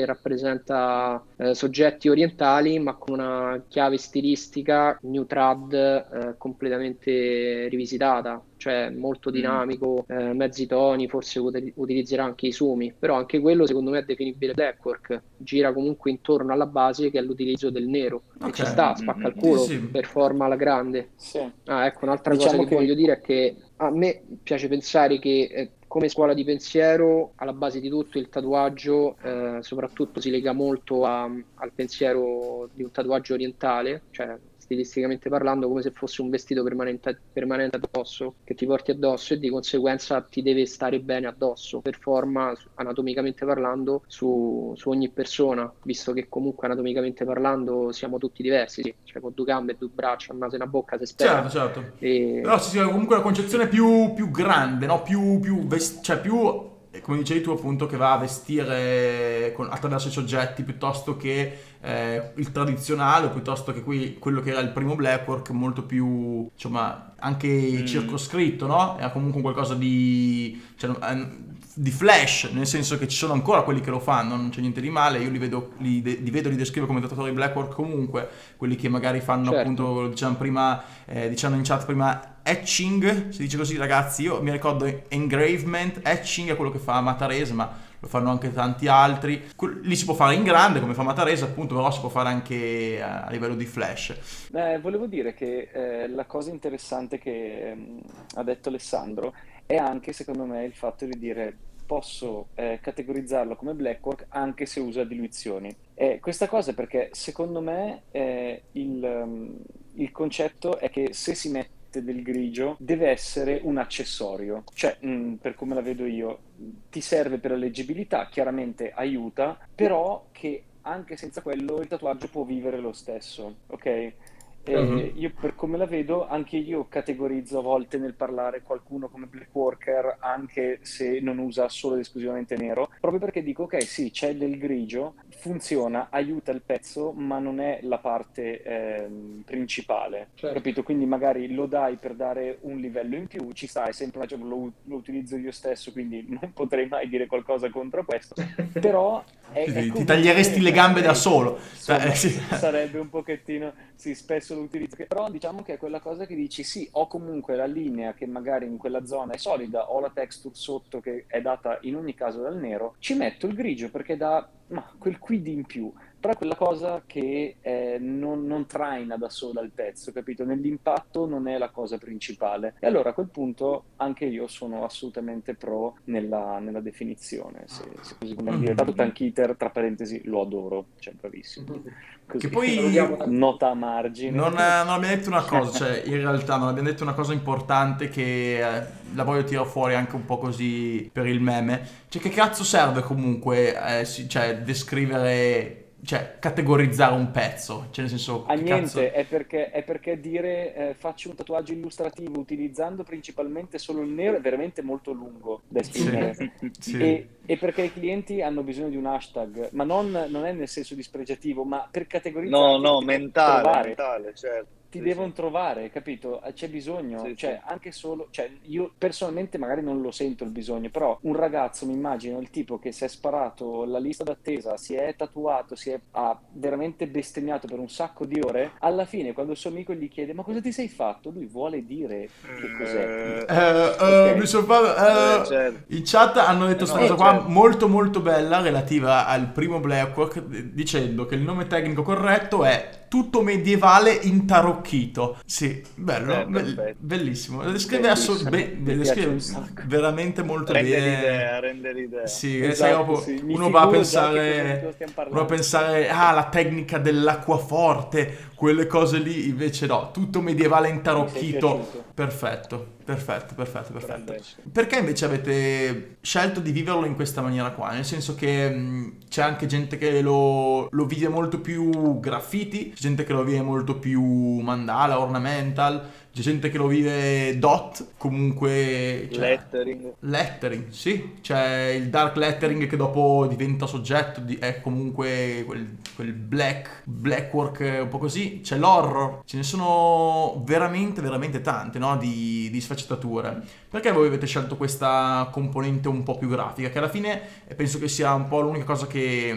che rappresenta eh, soggetti orientali, ma con una chiave stilistica new trad eh, completamente rivisitata, cioè molto dinamico, eh, mezzi toni, forse ut- utilizzerà anche i sumi, però anche quello secondo me è definibile blackwork, gira comunque intorno alla base che è l'utilizzo del nero, Ok. e ci sta, spacca il Sì, culo, sì. performa alla grande. Sì. Ah, ecco, un'altra Diciamo cosa che, che- voglio dire è che a me piace pensare che eh, come scuola di pensiero, alla base di tutto il tatuaggio eh, soprattutto si lega molto a- al pensiero di un tatuaggio orientale, cioè stilisticamente parlando, come se fosse un vestito permanente, permanente addosso, che ti porti addosso e di conseguenza ti deve stare bene addosso, performa anatomicamente parlando su, su ogni persona, visto che comunque anatomicamente parlando siamo tutti diversi, sì. Cioè con due gambe, due braccia, un naso e una bocca, se spera. Certo, certo. E... Però sì, sì, comunque la concezione più, più grande, no? Più, più, ves- cioè più, eh, come dicevi tu appunto, che va a vestire con- attraverso i soggetti piuttosto che eh, il tradizionale, o piuttosto che qui, quello che era il primo blackwork, molto più, insomma, anche Mm. circoscritto, no? Era comunque qualcosa di, cioè, eh, di flash, nel senso che ci sono ancora quelli che lo fanno, non c'è niente di male, io li vedo, li, de- li vedo, li descrivo come tatuatori blackwork comunque, quelli che magari fanno Certo. appunto, lo dicevamo prima, eh, dicevano in chat prima, etching, si dice così ragazzi, io mi ricordo engravement, etching è quello che fa Matarese, ma lo fanno anche tanti altri, Que- lì si può fare in grande come fa Matarese appunto, però si può fare anche a livello di flash. Eh, volevo dire che eh, la cosa interessante che ehm, ha detto Alessandro è anche, secondo me, il fatto di dire posso eh, categorizzarlo come blackwork anche se usa diluizioni. E questa cosa è perché, secondo me, eh, il, um, il concetto è che se si mette del grigio deve essere un accessorio, cioè mh, per come la vedo io, ti serve per la leggibilità, chiaramente aiuta, però che anche senza quello il tatuaggio può vivere lo stesso, ok? E Mhm. io per come la vedo, anche io categorizzo a volte nel parlare qualcuno come blackworker, anche se non usa solo ed esclusivamente nero, proprio perché dico, ok, sì, c'è del grigio, funziona, aiuta il pezzo, ma non è la parte ehm, principale, Certo. capito? Quindi magari lo dai per dare un livello in più, ci sta, è sempre una, cioè, lo, lo utilizzo io stesso, quindi non potrei mai dire qualcosa contro questo, però è, Sì, è sì, ti comunque, taglieresti le cioè, gambe da magari, solo. insomma, Eh, sì. sarebbe un pochettino, sì, spesso lo utilizzo, che- però diciamo che è quella cosa che dici, sì, ho comunque la linea che magari in quella zona è solida, ho la texture sotto che è data in ogni caso dal nero, ci metto il grigio perché dà ma, quel quid in più, però è quella cosa che eh, non, non traina da sola il pezzo, capito? Nell'impatto non è la cosa principale. E allora a quel punto anche io sono assolutamente pro nella, nella definizione, se, se così vogliamo dire. Tanto Tankiter, tra parentesi, lo adoro, cioè bravissimo. Così, Che poi Salutiamo tanto. nota a margine. non, eh, non abbiamo detto una cosa, cioè in realtà non abbiamo detto una cosa importante che eh, la voglio tirare fuori anche un po' così per il meme. Cioè che cazzo serve comunque eh, si- cioè, descrivere, cioè categorizzare un pezzo? Cioè nel senso, A che niente, cazzo... è perché, è perché dire eh, faccio un tatuaggio illustrativo utilizzando principalmente solo il nero è veramente molto lungo da esprimere. Sì, sì. E, e perché i clienti hanno bisogno di un hashtag, ma non, non è nel senso dispregiativo, ma per No, categorizzarti no, ti devono mentale, trovare, mentale, certo. ti Sì, devono sì. trovare, capito? Eh, C'è bisogno, Sì, cioè sì. anche solo, cioè io personalmente magari non lo sento il bisogno, però un ragazzo, mi immagino, il tipo che si è sparato la lista d'attesa, si è tatuato, si è, ha veramente bestemmiato per un sacco di ore, alla fine quando il suo amico gli chiede ma cosa ti sei fatto? Lui vuole dire che cos'è. Eh, Eh, eh, Ok. mi sono fatto- eh, eh, certo. in chat hanno detto Eh, questa no, cosa qua certo. molto molto bella relativa al primo Blackwork, d- dicendo che il nome tecnico corretto è tutto medievale intarocchito. Sì, bello, Eh, bell- perfetto. bellissimo. Lo descrive, asso- Bellissimo, be- mi descrive piace un sacco. veramente molto Rende bene. l'idea, rende l'idea. Sì, sai, Esatto, proprio sì. Mi uno va a figuro già che cosa- di cosa pensare, stiamo uno va a parlando. pensare, ah, la tecnica dell'acquaforte, quelle cose lì, invece no, tutto medievale Mi sei intarocchito. piaciuto. Perfetto, perfetto, perfetto, perfetto. Grandissimo. Perché invece avete scelto di viverlo in questa maniera qua? Nel senso che mh, c'è anche gente che lo, lo vive molto più graffiti, c'è gente che lo vive molto più mandala, ornamental, c'è gente che lo vive dot, comunque... cioè, Lettering. lettering, sì, c'è il dark lettering che dopo diventa soggetto, di- è comunque quel, quel black, blackwork eh, un po' così, c'è l'horror, ce ne sono veramente, veramente tante, no, di, di sfaccettature. Perché voi avete scelto questa componente un po' più grafica, che alla fine eh, penso che sia un po' l'unica cosa che,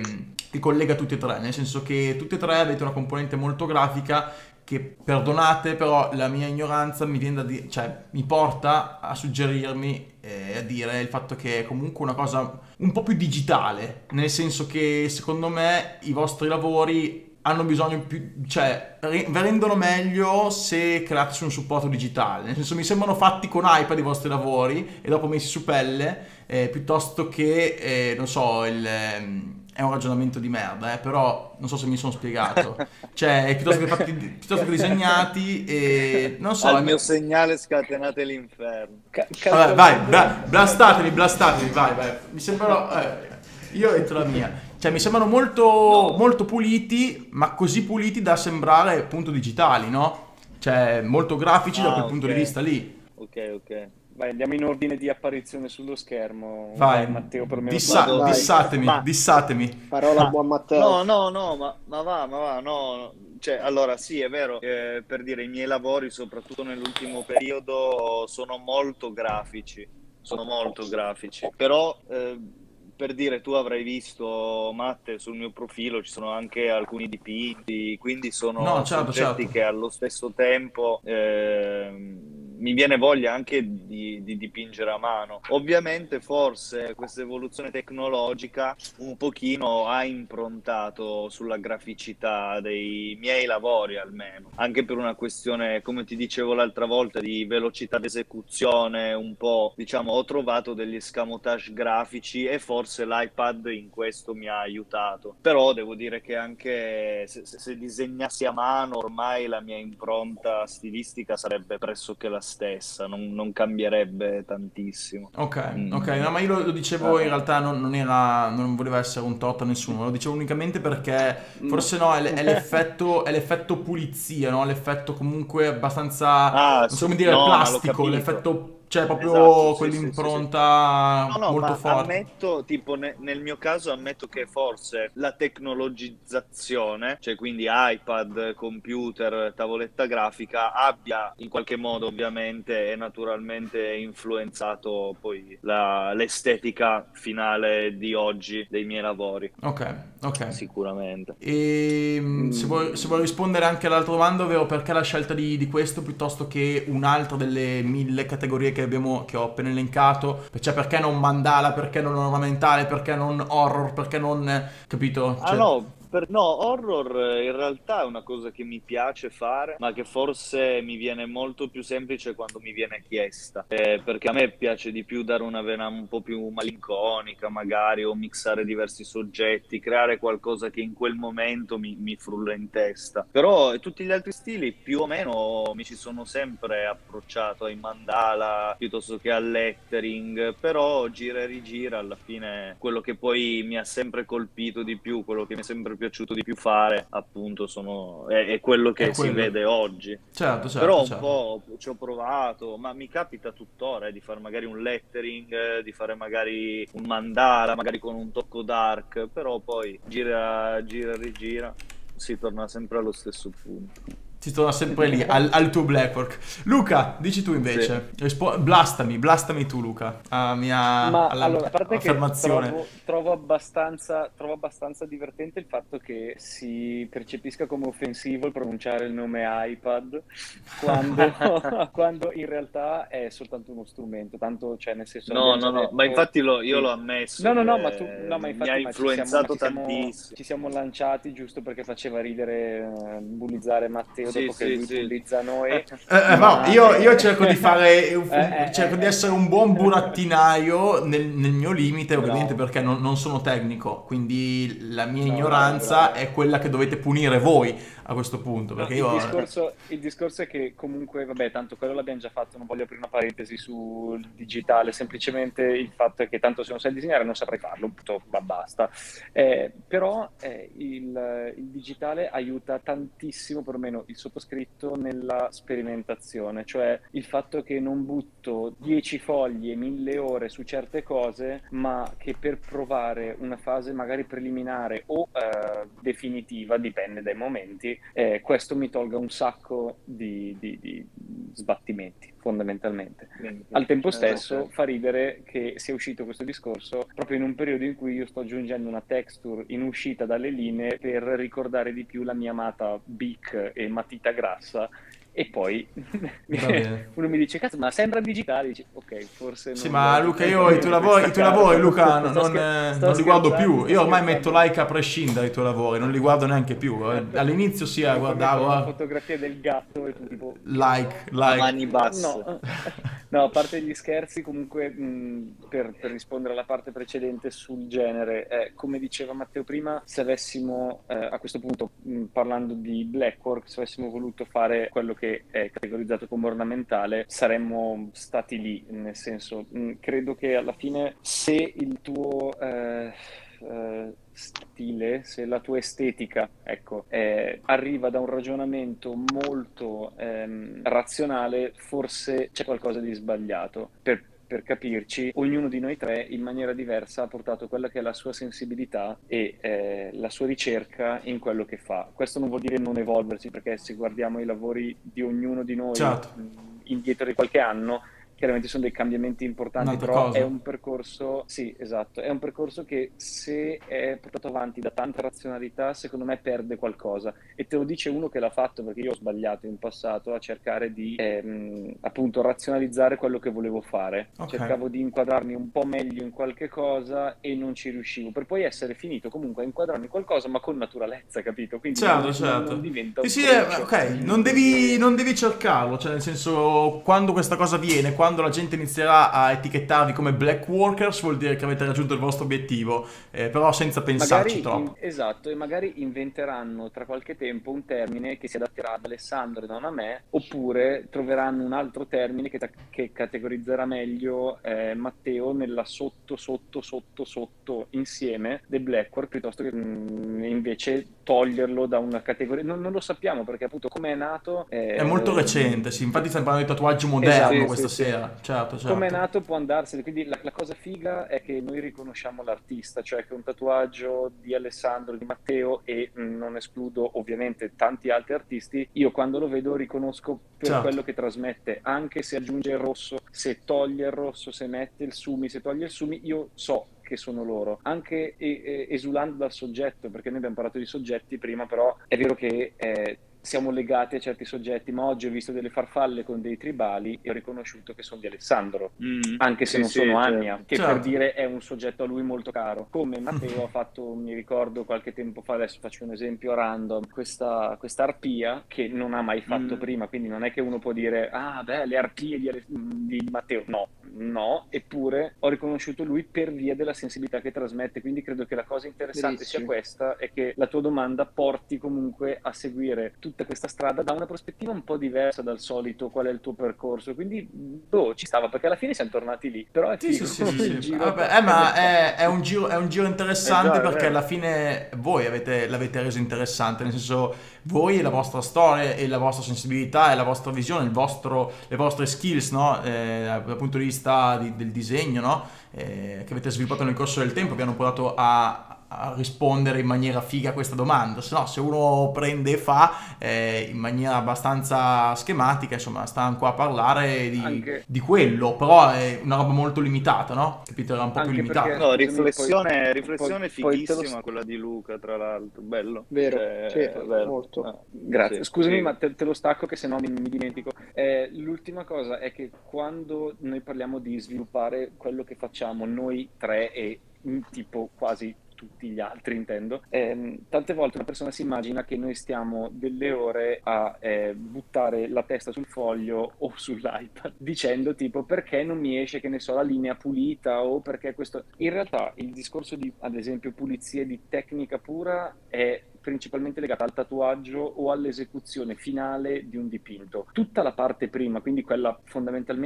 che collega tutti e tre, nel senso che tutti e tre avete una componente molto grafica che, perdonate, però la mia ignoranza mi viene da dire, cioè mi porta a suggerirmi e a dire il fatto che è comunque una cosa un po' più digitale, nel senso che secondo me i vostri lavori hanno bisogno più, cioè re- rendono meglio se creati su un supporto digitale, nel senso mi sembrano fatti con iPad i vostri lavori e dopo messi su pelle, eh, piuttosto che, eh, non so, il... ehm, è un ragionamento di merda, eh, però non so se mi sono spiegato. Cioè, piuttosto che, fatti, piuttosto che disegnati e... non so... Al è- mio segnale scatenate l'inferno. Ca- Vabbè, vai, calcolando- bla- blastatemi, blastatemi, vai, vai. Mi sembrano... eh, io entro la mia. Cioè, mi sembrano molto, No. molto puliti, ma così puliti da sembrare appunto digitali, no? Cioè, molto grafici da Ah, quel punto ok. di vista lì. Ok, ok. Vai, andiamo in ordine di apparizione sullo schermo. Vai, Matteo, per me. dissa- Vado. Vai. dissatemi, Ma- dissatemi. Parola a Ah, buon Matteo. No, no, no, ma, ma va, ma va, no, no. Cioè, allora sì, è vero, eh, per dire, i miei lavori, soprattutto nell'ultimo periodo, sono molto grafici, sono molto grafici, però eh, per dire, tu avrai visto, Matte, sul mio profilo ci sono anche alcuni dipinti, quindi sono No, certo, soggetti certo. che allo stesso tempo ehm, mi viene voglia anche di, di dipingere a mano. Ovviamente forse questa evoluzione tecnologica un pochino ha improntato sulla graficità dei miei lavori, almeno, anche per una questione, come ti dicevo l'altra volta, di velocità d'esecuzione. Un po', diciamo, ho trovato degli escamotage grafici e forse l'iPad in questo mi ha aiutato. Però devo dire che anche se, se- se disegnassi a mano, ormai la mia impronta stilistica sarebbe pressoché la stessa, non, non cambierebbe tantissimo. Ok, Mm. ok, no, ma io lo, lo dicevo, Ah. in realtà non, non era, non voleva essere un torto a nessuno, lo dicevo unicamente perché Mm. forse no, è, l- è l'effetto, è l'effetto pulizia, no? L'effetto comunque abbastanza, Ah, non so sì, come dire, no, ma l'ho plastico, capito. l'effetto, cioè proprio Esatto, sì, sì, quell'impronta No, no, molto ma forte. ammetto, tipo ne- nel mio caso ammetto che forse la tecnologizzazione, cioè quindi iPad, computer, tavoletta grafica, abbia in qualche modo ovviamente e naturalmente influenzato poi la- l'estetica finale di oggi dei miei lavori, Ok, ok. sicuramente. E mm, se vuoi, se vuoi rispondere anche all'altra domanda, ovvero perché la scelta di, di questo piuttosto che un'altra delle mille categorie che abbiamo, che ho appena elencato, cioè perché non mandala, perché non ornamentale, perché non horror, perché non, capito? Ah Cioè, no, per- no, horror eh, in realtà è una cosa che mi piace fare, ma che forse mi viene molto più semplice quando mi viene chiesta. Eh, perché a me piace di più dare una vena un po' più malinconica, magari, o mixare diversi soggetti, creare qualcosa che in quel momento mi, mi frulla in testa. Però eh, tutti gli altri stili più o meno mi ci sono sempre approcciato, ai mandala piuttosto che al lettering, però gira e rigira, alla fine quello che poi mi ha sempre colpito di più, quello che mi è sempre piaciuto di più fare, appunto, sono, è, è quello che È si quello. vede oggi. certo, certo, Però un certo. po' ci ho provato, ma mi capita tuttora eh, di fare magari un lettering, eh, di fare magari un mandala, magari con un tocco dark, però poi gira, gira e rigira, si torna sempre allo stesso punto. Si torna sempre lì, al, al tuo Blackwork. Luca, dici tu invece. Rispo- blastami, blastami tu Luca, a mia Ma alla allora, a parte che affermazione. trovo, trovo abbastanza, trovo abbastanza divertente il fatto che si percepisca come offensivo il pronunciare il nome iPad quando, quando in realtà è soltanto uno strumento, tanto cioè nel senso No, abbiamo già no, no, detto- ma infatti lo- io sì. l'ho ammesso. No, no, no, che ma tu, no, ma infatti mi ha ma ci siamo- influenzato ci siamo, tantissimo. ci siamo lanciati giusto perché faceva ridere, eh, bullizzare Matteo Sì, dopo che sì, lui sì. bullizza noi. Eh, eh, no, Ma- io, io cerco di fare, un- Eh, eh, cerco eh, di eh. essere un buon burattinaio nel, nel mio limite, ovviamente Bravo. perché non, non sono tecnico, quindi la mia No, ignoranza bravo, bravo. è quella che dovete punire voi a questo punto, perché il, io... discorso, il discorso è che comunque, vabbè, tanto quello l'abbiamo già fatto, non voglio aprire una parentesi sul digitale, semplicemente il fatto è che tanto se non sai disegnare non saprai farlo, punto, ma basta. Eh, però eh, il, il digitale aiuta tantissimo, perlomeno il sottoscritto, nella sperimentazione, cioè il fatto che non butto dieci fogli e mille ore su certe cose, ma che per provare una fase magari preliminare o eh, definitiva, dipende dai momenti, eh, questo mi tolga un sacco di, di- di sbattimenti, fondamentalmente. Quindi, Al tempo eh, stesso sì. fa ridere che sia uscito questo discorso proprio in un periodo in cui io sto aggiungendo una texture in uscita dalle linee per ricordare di più la mia amata Bic e matita grassa. E poi Va bene. uno mi dice, cazzo, ma sembra digitale. Dici, ok, forse Sì, non l'ho ma Luca, io i tuoi aggiunto in lavori, questa i tuoi lavori, carta. Luca, no- Sto, non, scher- eh, sto non li guardo scherzando, più. sto Io ormai metto scherzando. like a prescindere dai tuoi lavori, non li guardo neanche più. Eh, All'inizio sì, eh, Tipo poi metto guardavo, la eh, fotografia del gatto e tu tipo, che like, so? A like. mani basse. No, no, a parte gli scherzi, comunque mh, per, per rispondere alla parte precedente sul genere, eh, come diceva Matteo prima, se avessimo eh, a questo punto, mh, parlando di Blackwork, se avessimo voluto fare quello che è categorizzato come ornamentale, saremmo stati lì, nel senso, mh, credo che alla fine se il tuo... eh, eh, stile, se la tua estetica, ecco, eh, arriva da un ragionamento molto ehm, razionale, forse c'è qualcosa di sbagliato. Per, per capirci, ognuno di noi tre in maniera diversa ha portato quella che è la sua sensibilità e eh, la sua ricerca in quello che fa. Questo non vuol dire non evolversi, perché se guardiamo i lavori di ognuno di noi Certo, mh, indietro di qualche anno, chiaramente sono dei cambiamenti importanti, un'altra però è cosa. un percorso, sì, esatto, è un percorso che se è portato avanti da tanta razionalità, secondo me perde qualcosa. E te lo dice uno che l'ha fatto, perché io ho sbagliato in passato a cercare di, ehm, appunto, razionalizzare quello che volevo fare. Ok. Cercavo di inquadrarmi un po' meglio in qualche cosa e non ci riuscivo, per poi essere finito comunque a inquadrarmi in qualcosa, ma con naturalezza, capito? Quindi non, Certo, non- non certo. diventa Sì, un sì, eh, croce. ok, non devi, Quindi... non devi cercarlo, cioè nel senso, quando questa cosa avviene, quando la gente inizierà a etichettarvi come black workers, vuol dire che avete raggiunto il vostro obiettivo, eh, però senza pensarci Magari, in- troppo. esatto, e magari inventeranno tra qualche tempo un termine che si adatterà ad Alessandro e non a me, oppure troveranno un altro termine che, ta- che categorizzerà meglio eh, Matteo nella sotto, sotto, sotto, sotto insieme del Blackboard, piuttosto che mm, invece toglierlo da una categoria. Non, non lo sappiamo perché appunto come è nato... È molto eh, recente, sì, infatti stiamo parlando di tatuaggio moderno Sì, esatto. questa sì, sì. sera, certo, Come è certo. nato può andarsene, quindi la, la cosa figa è che noi riconosciamo l'artista, cioè che un tatuaggio di Alessandro, di Matteo e mh, non escludo ovviamente tanti altri artisti, io quando lo vedo riconosco per Certo. quello che trasmette, anche se aggiunge il rosso, se toglie il rosso, se mette il sumi, se toglie il sumi, io so che sono loro, anche e- e- esulando dal soggetto, perché noi abbiamo parlato di soggetti prima, però è vero che eh, siamo legati a certi soggetti, ma oggi ho visto delle farfalle con dei tribali e ho riconosciuto che sono di Alessandro, Mm, anche se sì, non sono sì, Anya, certo. che per Certo. dire è un soggetto a lui molto caro. Come Matteo ha fatto, mi ricordo qualche tempo fa, adesso faccio un esempio random, questa, questa arpia che non ha mai fatto Mm. prima, quindi non è che uno può dire, ah beh, le arpie di, Ale- di Matteo, no, no, eppure ho riconosciuto lui per via della sensibilità che trasmette, quindi credo che la cosa interessante sia Verissimo. questa, è che la tua domanda porti comunque a seguire tutta questa strada da una prospettiva un po' diversa dal solito, qual è il tuo percorso, quindi boh, ci stava, perché alla fine siamo tornati lì, però è Sì, sì, figo, sì, sì, il sì. giro Vabbè, eh, è ma bello. è, è un giro, è un giro Eh interessante già, è perché alla vero. fine voi avete, l'avete reso interessante, nel senso voi e la vostra storia e la vostra sensibilità e la vostra visione, il vostro, le vostre skills, no? Eh, dal punto di vista di- del disegno, no? Eh, che avete sviluppato nel corso del tempo, vi hanno portato a, a rispondere in maniera figa a questa domanda. Se no, se uno prende e fa eh, in maniera abbastanza schematica, insomma, stanno qua a parlare di, Anche, di quello, però è una roba molto limitata, no? Capito? Era un po' più anche perché, limitata. No, scusami, poi, riflessione, poi, riflessione poi te lo... fighissima quella di Luca, tra l'altro, bello. Vero, Cioè, sì, è vero. molto. Ah, Grazie, sì, scusami, ma figo. te, te lo stacco che se no mi, mi dimentico. Eh, l'ultima cosa è che quando noi parliamo di sviluppare quello che facciamo noi tre e mm, tipo quasi tutti gli altri, intendo, ehm, tante volte una persona si immagina che noi stiamo delle ore a eh, buttare la testa sul foglio o sull'iPad dicendo tipo perché non mi esce, che ne so, la linea pulita o perché questo... In realtà il discorso di, ad esempio, pulizia e di tecnica pura è principalmente legata al tatuaggio o all'esecuzione finale di un dipinto. Tutta la parte prima, quindi quella fondamentalmente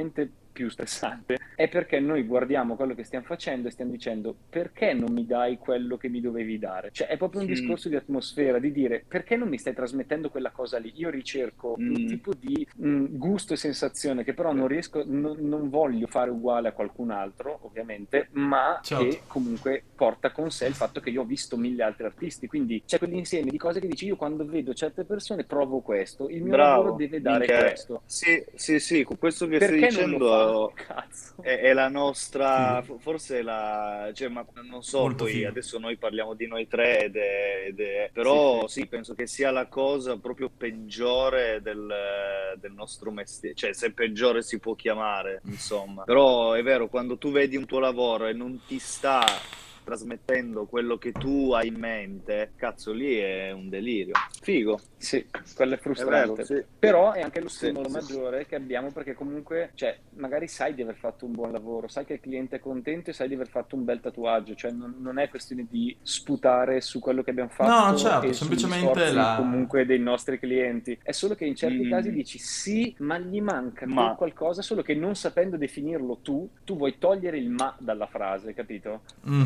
più stressante, è perché noi guardiamo quello che stiamo facendo e stiamo dicendo perché non mi dai quello che mi dovevi dare? Cioè è proprio un Mm. discorso di atmosfera, di dire perché non mi stai trasmettendo quella cosa lì? Io ricerco un Mm. tipo di mh, gusto e sensazione che però non riesco, non, non voglio fare uguale a qualcun altro, ovviamente, ma Certo. che comunque porta con sé il fatto che io ho visto mille altri artisti, quindi c'è quell'insieme di cose che dici io quando vedo certe persone provo questo, il mio lavoro Bravo, deve dare minchia. questo. Sì, sì, sì, con questo che Perché stai non lo dicendo fa? Cazzo. è, è la nostra, Figo. fo- forse è la, cioè, ma non so, Molto poi figo. adesso noi parliamo di noi tre ed è, ed è- però Sì, sì, penso che sia la cosa proprio peggiore del, del nostro mestiere, cioè se peggiore si può chiamare, insomma. Però è vero, quando tu vedi un tuo lavoro e non ti sta trasmettendo quello che tu hai in mente, cazzo, lì è un delirio. Figo. Sì, quello è frustrante. È vero, sì. Però è anche lo Sì, stimolo sì, maggiore che abbiamo perché comunque, cioè, magari sai di aver fatto un buon lavoro, sai che il cliente è contento e sai di aver fatto un bel tatuaggio, cioè non, non è questione di sputare su quello che abbiamo fatto No, certo, e sugli semplicemente sforzi la... comunque dei nostri clienti. È solo che in certi Mm. casi dici sì, ma gli manca quel Ma qualcosa, solo che non sapendo definirlo tu, tu vuoi togliere il ma dalla frase, capito?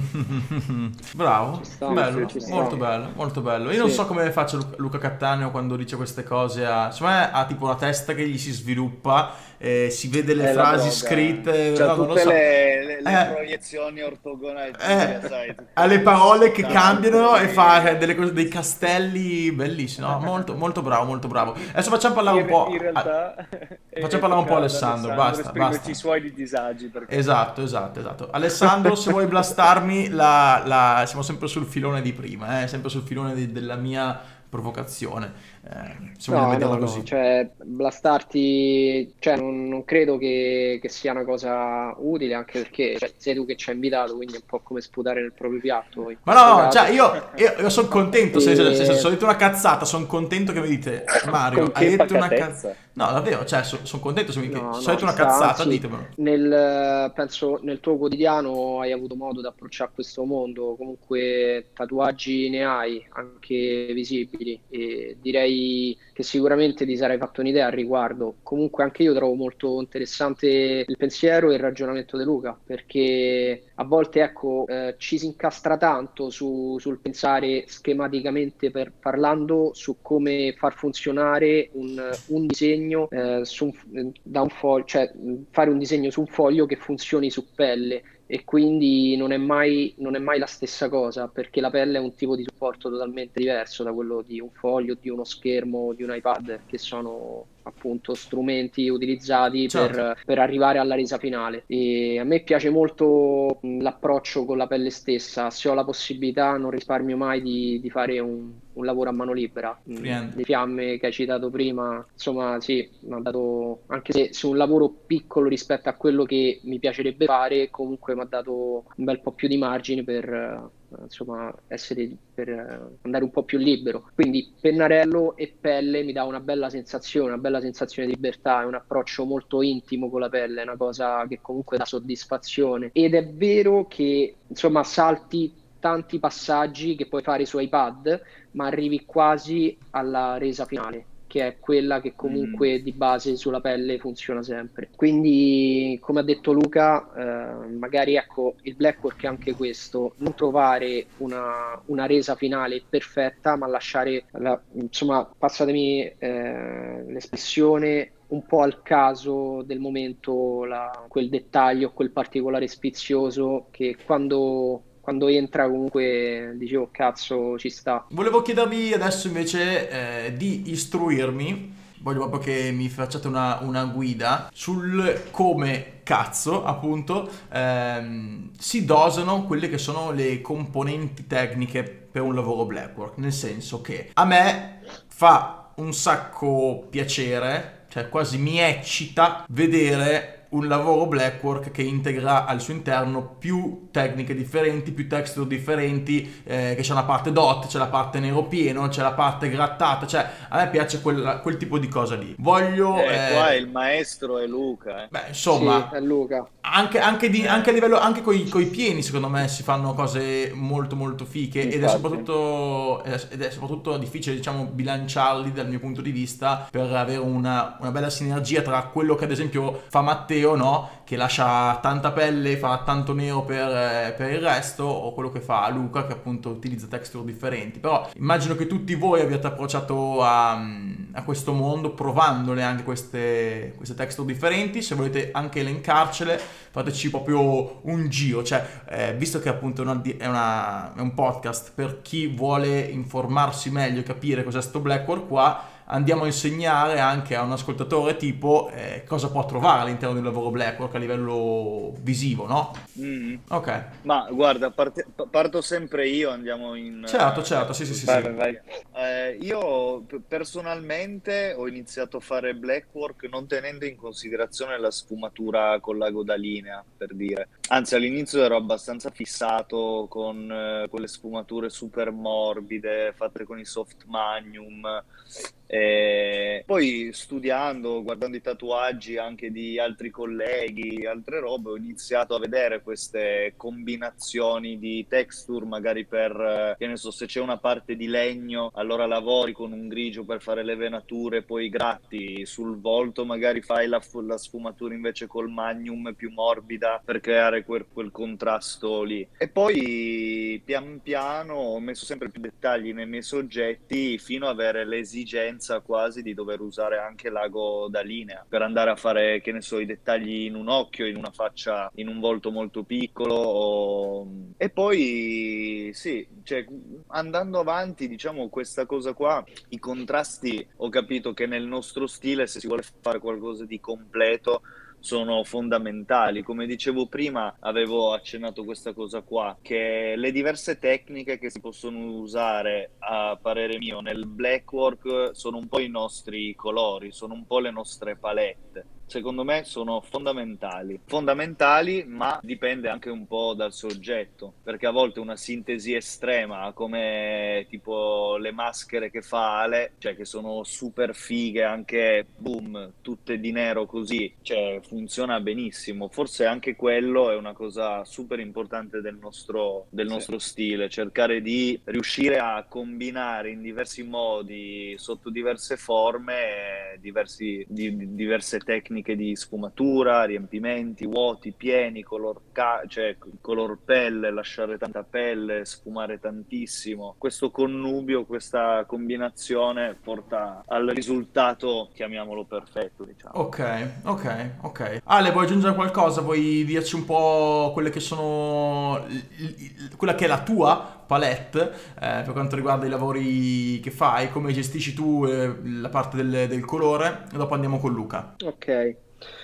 Bravo, Ci sta, bello, ci sta. molto bello, molto bello. Io non Sì. so come faccia Lu- Luca Cattaneo quando dice queste cose, a... secondo me ha tipo la testa che gli si sviluppa, eh, si vede le È la frasi droga. scritte, c'ha no, non lo tutte so. le, le- le Eh, proiezioni ortogonali, eh, sai, tutte ha le parole che tanti- cambiano e fa delle cose, dei castelli bellissimi, no? Molto, molto bravo, molto bravo. Adesso facciamo parlare un In, po'... in realtà è- Facciamo è parlare un po' tocca ad Alessandro, basta, esprimerci basta. i suoi di disagi perché Esatto, esatto, esatto. Alessandro, se vuoi blastarmi, la, la- siamo sempre sul filone di prima, eh? Sempre sul filone di- della mia provocazione. Eh, se vogliamo No, vederla no, così. no, cioè blastarti, cioè non, non credo che, che sia una cosa utile, anche perché cioè, sei tu che ci hai invitato, quindi è un po' come sputare nel proprio piatto in Ma questo no, no, cioè caso. io, io, io sono contento, se, se, se, se E ho detto una cazzata, sono contento che mi dite, Mario, con hai che detto una cazzata. pacatezza. No, davvero, cioè, sono contento se mi dite, no, se ho no, detto ci una sta, cazzata, anzi, ditemelo. nel, penso nel tuo quotidiano hai avuto modo di approcciare questo mondo, comunque tatuaggi ne hai, anche visibili, e direi che sicuramente ti sarai fatto un'idea al riguardo. Comunque anche io trovo molto interessante il pensiero e il ragionamento di Luca, perché a volte, ecco, eh, ci si incastra tanto su- sul pensare schematicamente per, parlando su come far funzionare un, un disegno eh, su un- da un foglio, cioè mh, fare un disegno su un foglio che funzioni su pelle. E quindi non è mai, non è mai la stessa cosa, perché la pelle è un tipo di supporto totalmente diverso da quello di un foglio, di uno schermo, di un iPad, che sono appunto strumenti utilizzati Certo. per, per arrivare alla resa finale. E a me piace molto mh, l'approccio con la pelle stessa. Se ho la possibilità, non risparmio mai di, di fare un, un lavoro a mano libera. Mh, Freehand. Le fiamme che hai citato prima, insomma, sì, mi ha dato, anche se su un lavoro piccolo rispetto a quello che mi piacerebbe fare, comunque mi ha dato un bel po' più di margine per, eh, insomma, essere, per eh, andare un po' più libero. Quindi pennarello e pelle mi dà una bella sensazione, una bella sensazione di libertà, è un approccio molto intimo con la pelle, è una cosa che comunque dà soddisfazione. Ed è vero che, insomma, salti tanti passaggi che puoi fare su iPad, ma arrivi quasi alla resa finale, che è quella che comunque di base sulla pelle funziona sempre. Quindi, come ha detto Luca, eh, magari ecco, il blackwork è anche questo, non trovare una, una resa finale perfetta, ma lasciare, la- insomma, passatemi eh, l'espressione, un po' al caso del momento, la- quel dettaglio, quel particolare sfizioso che quando, quando entra comunque dicevo, cazzo, ci sta. Volevo chiedervi adesso invece eh, di istruirmi, voglio proprio che mi facciate una, una guida sul come cazzo, appunto, ehm, si dosano quelle che sono le componenti tecniche per un lavoro blackwork, nel senso che a me fa un sacco piacere, cioè quasi mi eccita vedere un lavoro blackwork che integra al suo interno più tecniche differenti, più texture differenti, eh, che c'è una parte dot, c'è la parte nero pieno, c'è la parte grattata, cioè a me piace quella- quel tipo di cosa lì. Voglio... Eh, qua eh, il maestro è Luca, eh. beh, Sì, insomma, è Luca. anche, anche, di, anche a livello, anche coi, coi pieni, secondo me si fanno cose molto molto fiche. Ed è Infatti. soprattutto ed è soprattutto difficile, diciamo, bilanciarli dal mio punto di vista, per avere una, una bella sinergia tra quello che ad esempio fa Matteo, no? Che lascia tanta pelle, fa tanto nero per, eh, per il resto, o quello che fa Luca, che appunto utilizza texture differenti. Però immagino che tutti voi abbiate approcciato a, a questo mondo provandole anche queste, queste texture differenti. Se volete anche elencarcele, fateci proprio un giro. Cioè, eh, visto che appunto è, una, è, una, è un podcast per chi vuole informarsi meglio e capire cos'è sto Blackwork qua, andiamo a insegnare anche a un ascoltatore tipo eh, cosa può trovare all'interno del lavoro Blackwork a livello visivo, no? Mm. Ok. Ma guarda, parte- parto sempre io, andiamo in... Certo, certo, sì, sì, sì, Vai, sì. vai, vai. Eh, io p- personalmente ho iniziato a fare Blackwork non tenendo in considerazione la sfumatura con l'ago da linea, per dire. Anzi, all'inizio ero abbastanza fissato con eh, quelle sfumature super morbide fatte con i soft magnum. E poi studiando, guardando i tatuaggi anche di altri colleghi, altre robe, ho iniziato a vedere queste combinazioni di texture, magari per, eh, che ne so, se c'è una parte di legno, allora lavori con un grigio per fare le venature, poi gratti sul volto, magari fai la, fu- la sfumatura invece col magnum più morbida per creare quel, quel contrasto lì. E poi pian piano ho messo sempre più dettagli nei miei soggetti fino ad avere l'esigenza quasi di dover usare anche l'ago da linea per andare a fare, che ne so, i dettagli in un occhio, in una faccia, in un volto molto piccolo. o- E poi sì, cioè, andando avanti, diciamo, questa cosa qua, i contrasti, ho capito che nel nostro stile, se si vuole fare qualcosa di completo, sono fondamentali. Come dicevo prima, avevo accennato questa cosa qua, che le diverse tecniche che si possono usare, a parere mio, nel Blackwork sono un po' i nostri colori, sono un po' le nostre palette. Secondo me sono fondamentali. Fondamentali, ma dipende anche un po' dal soggetto, perché a volte una sintesi estrema, come tipo le maschere che fa Ale, cioè che sono super fighe, anche boom, tutte di nero così, cioè funziona benissimo. Forse anche quello è una cosa super importante del nostro, del nostro stile, cercare di riuscire a combinare in diversi modi, sotto diverse forme, diversi, di, di- diverse tecniche di sfumatura, riempimenti, vuoti, pieni, color, ca- cioè, color pelle, lasciare tanta pelle, sfumare tantissimo. Questo connubio, questa combinazione porta al risultato, chiamiamolo perfetto, diciamo. Ok, ok, ok. Ale, vuoi aggiungere qualcosa? Vuoi dirci un po' quelle che sono l- l- quella che è la tua palette eh, per quanto riguarda i lavori che fai, come gestisci tu eh, la parte del, del colore, e dopo andiamo con Luca. Ok.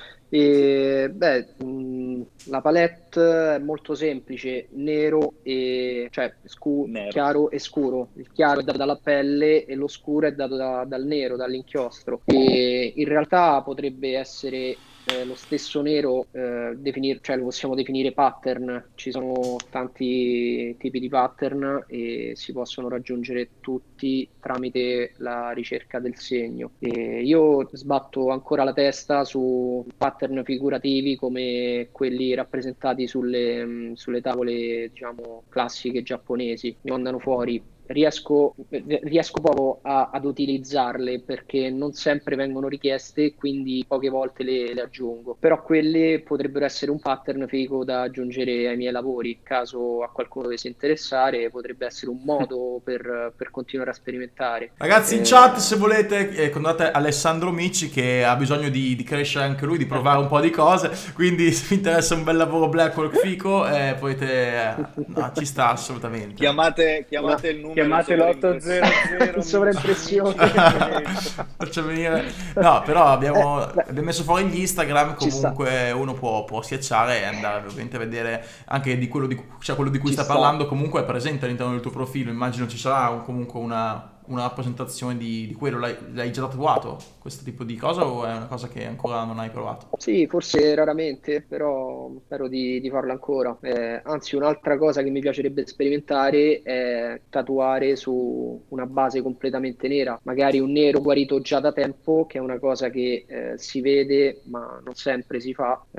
E, beh, mh, la palette è molto semplice, nero e cioè scu- Nero. chiaro e scuro. Il chiaro è dato dalla pelle e lo scuro è dato da- dal nero, dall'inchiostro. E in realtà potrebbe essere eh, lo stesso nero, eh, definir- cioè lo possiamo definire pattern. Ci sono tanti tipi di pattern e si possono raggiungere tutti tramite la ricerca del segno. E io sbatto ancora la testa su pattern figurativi come quelli rappresentati sulle, mh, sulle tavole, diciamo, classiche giapponesi. Mi mandano fuori. Riesco, riesco poco a- ad utilizzarle perché non sempre vengono richieste, quindi poche volte le, le aggiungo. Però quelle potrebbero essere un pattern figo da aggiungere ai miei lavori. In caso a qualcuno dovesse interessare, potrebbe essere un modo per, per continuare a sperimentare. Ragazzi in Eh, chat, se volete, eh, contattate Alessandro Micci che ha bisogno di, di crescere anche lui, di provare un po' di cose, quindi se vi interessa un bel lavoro Blackwork fico, eh, potete... eh, no, ci sta assolutamente. Chiamate, chiamate Una- il numero Chiamate l'otto zero zero In sovraimpressione. Faccio venire... No, però abbiamo, Eh, beh, abbiamo messo fuori gli Instagram, ci sta. comunque uno può, può schiacciare e andare ovviamente a vedere anche di quello di, cioè quello di cui Ci sta sta. parlando, comunque è presente all'interno del tuo profilo, immagino ci sarà un- comunque una, una rappresentazione di, di quello. L'hai, l'hai già tatuato questo tipo di cosa o è una cosa che ancora non hai provato? Sì, forse raramente, però spero di, di farlo ancora. Eh, anzi, un'altra cosa che mi piacerebbe sperimentare è tatuare su una base completamente nera, magari un nero guarito già da tempo, che è una cosa che eh, si vede, ma non sempre si fa. Eh,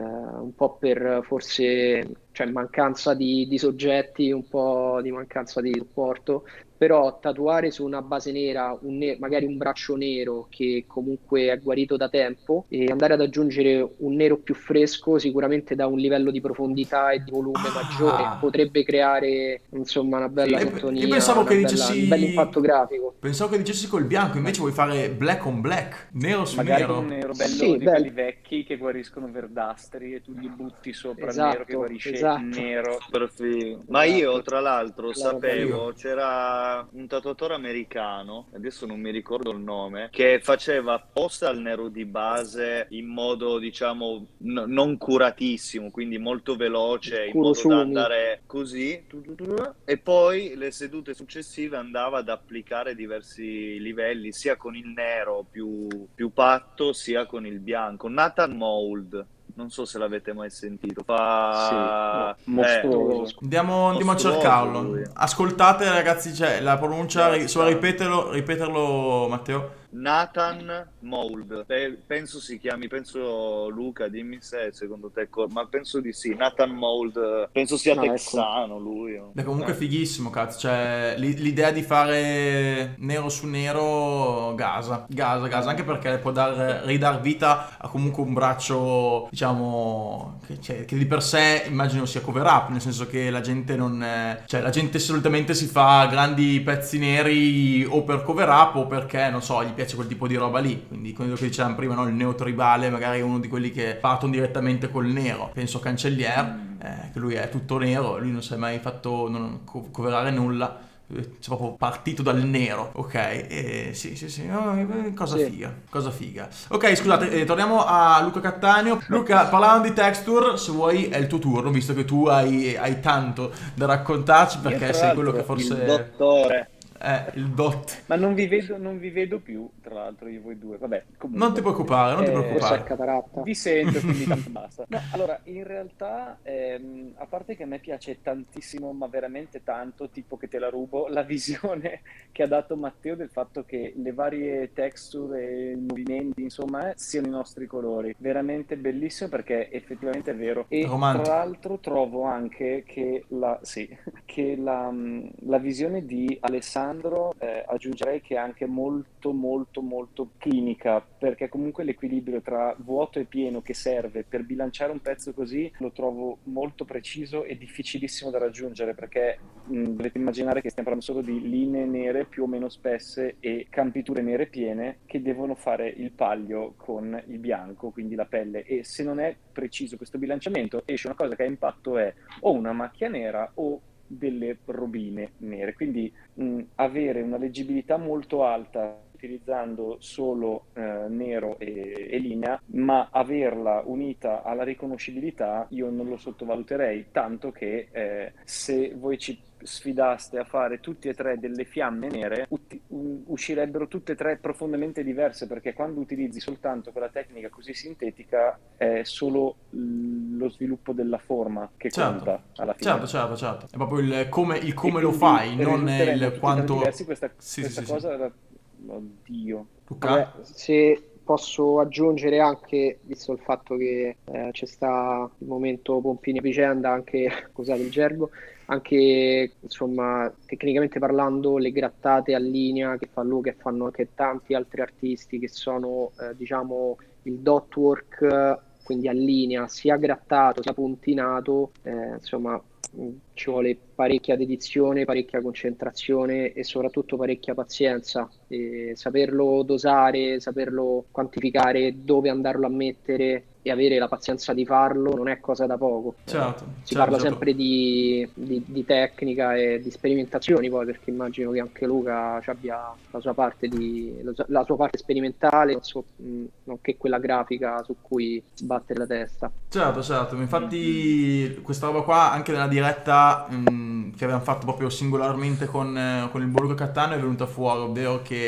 un po' per forse cioè, mancanza di, di soggetti, un po' di mancanza di supporto, però tatuare su una base nera un ne- magari un braccio nero che comunque è guarito da tempo e andare ad aggiungere un nero più fresco sicuramente da un livello di profondità e di volume maggiore Ah, potrebbe creare insomma una sì, bella io, io sintonia, pensavo una che bella- un bel dicessi impatto grafico. pensavo che dicessi col bianco, invece vuoi fare black on black, nero su Magari un nero. nero bello Sì, di quelli beh, vecchi che guariscono verdastri e tu gli butti sopra il nero che esatto, guarisce esatto, nero. Super figo. Ma io, esatto. tra l'altro, La roba lì. sapevo, c'era un tatuatore americano, adesso non mi ricordo il nome, che faceva apposta il nero di base in modo, diciamo, n- non curatissimo, quindi molto veloce, in modo da Kurosumi. andare così, tu, tu, tu, e poi le sedute successive andava ad applicare diversi livelli, sia con il nero più, più patto, sia con il bianco. Nathan Mould. Non so se l'avete mai sentito. Sì, Fa... no, Eh, Non lo mostruoso. conosco. Andiamo, andiamo a mostruoso cercarlo. lui. Ascoltate ragazzi, cioè, la pronuncia, ri- solo Devastante. ripeterlo, ripeterlo Matteo. Nathan Mould. Pe- penso si chiami, penso Luca, dimmi se secondo te, co- ma penso di sì. Nathan Mould, eh, penso sia Ah, ecco. texano lui. oh. Beh, comunque è Eh. fighissimo, cazzo. Cioè, l'i- l'idea di fare nero su nero gasa, gasa, gasa, anche perché può dar, ridar vita a comunque un braccio, diciamo, che, cioè, che di per sé immagino sia cover up, nel senso che la gente non... è- cioè, la gente solitamente si fa grandi pezzi neri o per cover up o perché, non so, gli piace quel tipo di roba lì. Quindi, quello che dicevamo prima, no? Il neo tribale, magari è uno di quelli che partono direttamente col nero. Penso a Cancelliere. Eh, che lui è tutto nero, lui non si è mai fatto non, co- coverare nulla, eh, c'è proprio partito dal nero, ok? E sì, sì, sì, oh, eh, cosa Sì. figa, cosa figa. Ok, scusate, eh, torniamo a Luca Cattaneo. Luca, parlavamo di texture, se vuoi è il tuo turno, visto che tu hai, hai tanto da raccontarci, Io perché tra sei quello che l'altro, Il forse dottore. è il dot. ma non vi vedo, non vi vedo più, tra l'altro, io voi due. Vabbè, Non ti comunque. preoccupare, non ti Eh, Forse è preoccupare. cataratta. Vi sento, quindi tanto basta. No, allora, in realtà, ehm, a parte che a me piace tantissimo, ma veramente tanto, tipo che te la rubo, la visione che ha dato Matteo del fatto che le varie texture e i movimenti, insomma, eh, siano i nostri colori. Veramente bellissimo perché effettivamente è vero. E tra Romantico. l'altro trovo anche che la, sì, che la, mh, la visione di Alessandro, eh, aggiungerei che è anche molto, molto, molto clinica, perché comunque l'equilibrio tra vuoto e pieno che serve per bilanciare un pezzo così lo trovo molto preciso e difficilissimo da raggiungere, perché mh, dovete immaginare che stiamo parlando solo di linee nere più o meno spesse e campiture nere piene che devono fare il paglio con il bianco, quindi la pelle, e se non è preciso questo bilanciamento esce una cosa che a impatto è o una macchia nera o delle robine nere, quindi mh, avere una leggibilità molto alta utilizzando solo eh, nero e, e linea, ma averla unita alla riconoscibilità io non lo sottovaluterei, tanto che eh, se voi ci sfidaste a fare tutti e tre delle fiamme nere, ut- u- uscirebbero tutte e tre profondamente diverse, perché quando utilizzi soltanto quella tecnica così sintetica è solo l- lo sviluppo della forma che Certo, conta alla fine. certo, certo, certo. È proprio il come, il E come lo quindi fai, non risulteremmo il tutti e tre quanto... diversi, questa, Sì, questa sì, sì, sì. cosa era... Oddio. Vabbè, Luca? se posso aggiungere anche, visto il fatto che eh, c'è sta il momento Pompini a vicenda, anche, scusate il gergo, anche insomma tecnicamente parlando le grattate a linea che fa lui, che fanno anche tanti altri artisti che sono eh, diciamo il dot work, eh, quindi a linea sia grattato sia puntinato, eh, insomma mh, ci vuole parecchia dedizione, parecchia concentrazione e soprattutto parecchia pazienza. E saperlo dosare, saperlo quantificare, dove andarlo a mettere e avere la pazienza di farlo non è cosa da poco. Eh, Certo, si certo, parla certo. sempre di, di- di tecnica e di sperimentazioni, poi perché immagino che anche Luca ci abbia la sua parte, di, la sua- la sua parte sperimentale, non so, mh, nonché quella grafica su cui sbattere la testa. Certo, certo, infatti questa roba qua anche nella diretta mh, che abbiamo fatto proprio singolarmente con, eh, con il Borgo Cattaneo è venuta fuori, ovvero che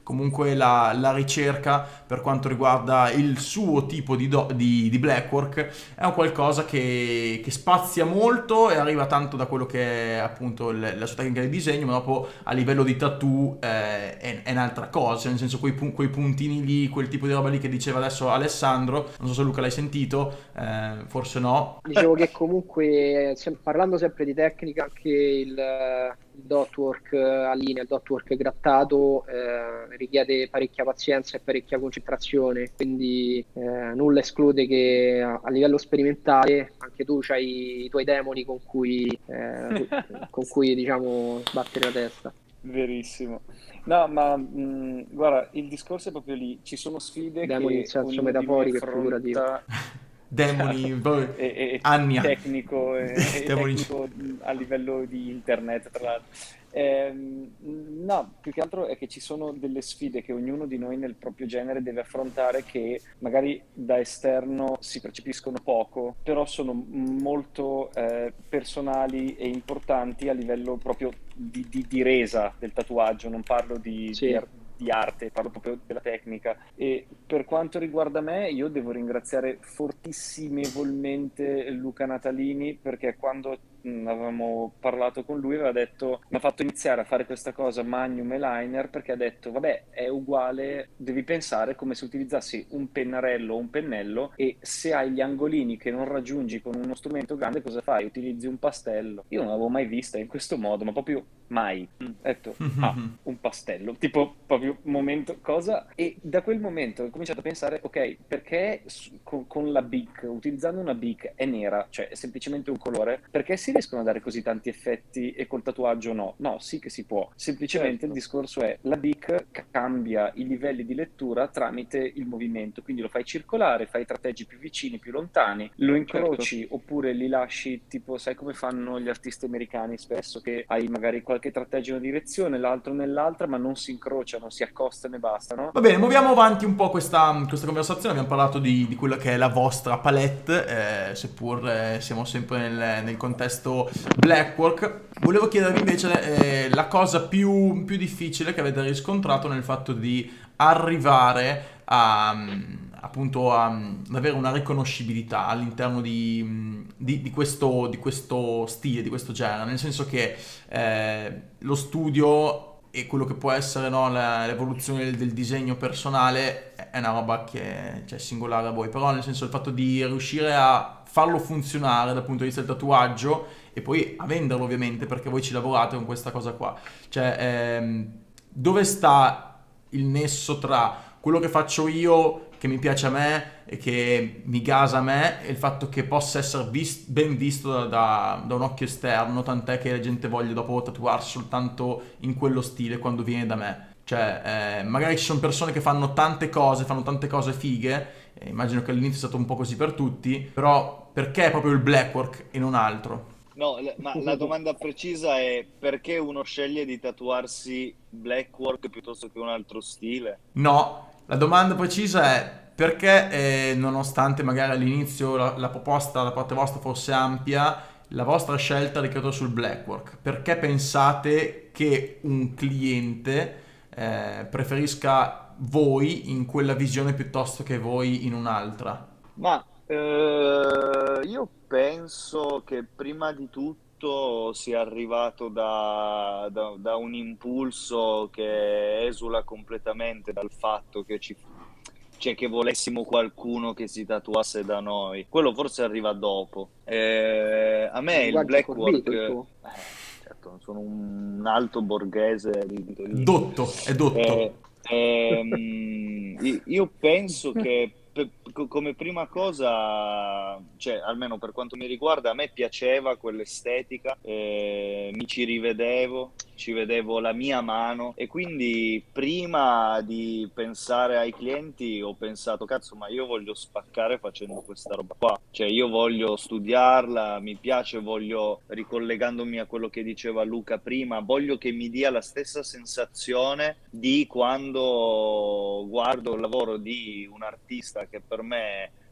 comunque la, la ricerca per quanto riguarda il suo tipo di, do, di, di blackwork è un qualcosa che, che spazia molto e arriva tanto da quello che è appunto il, la sua tecnica di disegno, ma dopo a livello di tattoo eh, è, è un'altra cosa, nel senso quei, quei puntini lì, quel tipo di roba lì che diceva adesso Alessandro, non so se Luca l'hai sentito, eh, forse no. Dicevo che comunque, sem- parlando sempre di tecnica, anche il, il dot work a linea, il dot work grattato eh, richiede parecchia pazienza e parecchia concentrazione, quindi eh, nulla esclude che a, a livello sperimentale anche tu c'hai i tuoi demoni con cui, eh, con cui diciamo sbattere la testa. Verissimo. No, ma mh, guarda, il discorso è proprio lì. Ci sono sfide Demoni in che senso ognuno di noi metaforico e figurativo. affronta. Demoni, poi, e, e anni tecnico, e, e Demoni. tecnico a livello di internet, tra l'altro. Ehm, no, più che altro è che ci sono delle sfide che ognuno di noi nel proprio genere deve affrontare, che magari da esterno si percepiscono poco, però sono molto eh, personali e importanti a livello proprio di, di, di resa del tatuaggio. Non parlo di, Sì. di, ar- di arte, parlo proprio della tecnica. E per quanto riguarda me, io devo ringraziare fortissimevolmente Luca Natalini, perché quando mh, avevamo parlato con lui aveva detto, mi ha fatto iniziare a fare questa cosa Magnum e Liner, perché ha detto vabbè, è uguale, devi pensare come se utilizzassi un pennarello o un pennello, e se hai gli angolini che non raggiungi con uno strumento grande, cosa fai? Utilizzi un pastello. Io non l'avevo mai vista in questo modo, ma proprio mai. Ho detto, ah, un pastello, tipo proprio momento, cosa? E da quel momento ho cominciato a pensare, ok, perché su- con, con la Bic, utilizzando una Bic è nera, cioè è semplicemente un colore, perché si riescono a dare così tanti effetti e col tatuaggio no? No, sì che si può. Semplicemente Certo. il discorso è, la Bic cambia i livelli di lettura tramite il movimento, quindi lo fai circolare, fai tratteggi più vicini, più lontani, lo incroci oppure li lasci, tipo, sai come fanno gli artisti americani spesso, che hai magari qualche tratteggio in una direzione, l'altro nell'altra, ma non si incrociano, si accostano e basta, no? Va bene, muoviamo avanti un po' questa, questa conversazione. Abbiamo parlato di, di quella che è la vostra palette, eh, seppur eh, siamo sempre nel, nel contesto blackwork. Volevo chiedervi invece eh, la cosa più, più difficile che avete riscontrato nel fatto di arrivare a, appunto a, ad avere una riconoscibilità all'interno di, di, di, questo, di questo stile, di questo genere, nel senso che eh, lo studio e quello che può essere, no, la- l'evoluzione del, del disegno personale è una roba che cioè, è singolare a voi, però nel senso il fatto di riuscire a farlo funzionare dal punto di vista del tatuaggio e poi a venderlo ovviamente, perché voi ci lavorate con questa cosa qua, cioè ehm, dove sta il nesso tra quello che faccio io, che mi piace a me e che mi gasa a me, e il fatto che possa essere vis- ben visto da, da- da un occhio esterno, tant'è che la gente voglia dopo tatuarsi soltanto in quello stile quando viene da me. Cioè, eh, magari ci sono persone che fanno tante cose, fanno tante cose fighe, e immagino che all'inizio è stato un po' così per tutti, però perché proprio il blackwork e non altro? No, l- ma la domanda precisa è perché uno sceglie di tatuarsi blackwork piuttosto che un altro stile? No, la domanda precisa è perché, eh, nonostante magari all'inizio la, la proposta da parte vostra fosse ampia, la vostra scelta è ricaduta sul blackwork? Perché pensate che un cliente eh, preferisca voi in quella visione piuttosto che voi in un'altra? Ma eh, io penso che prima di tutto sia arrivato da, da- da un impulso che esula completamente dal fatto che ci, cioè che volessimo qualcuno che si tatuasse da noi. Quello forse arriva dopo. Eh, a Un me il linguaggio blackwork, forbito il tuo. eh, certo, sono un alto borghese di di Torino. Dotto, è dotto. Eh, ehm, i- io penso che pe- co- come prima cosa, cioè almeno per quanto mi riguarda, a me piaceva quell'estetica, eh, mi ci rivedevo, ci vedevo la mia mano e quindi prima di pensare ai clienti ho pensato, cazzo, ma io voglio spaccare facendo questa roba qua, cioè io voglio studiarla, mi piace, voglio, ricollegandomi a quello che diceva Luca prima, voglio che mi dia la stessa sensazione di quando guardo il lavoro di un artista che per me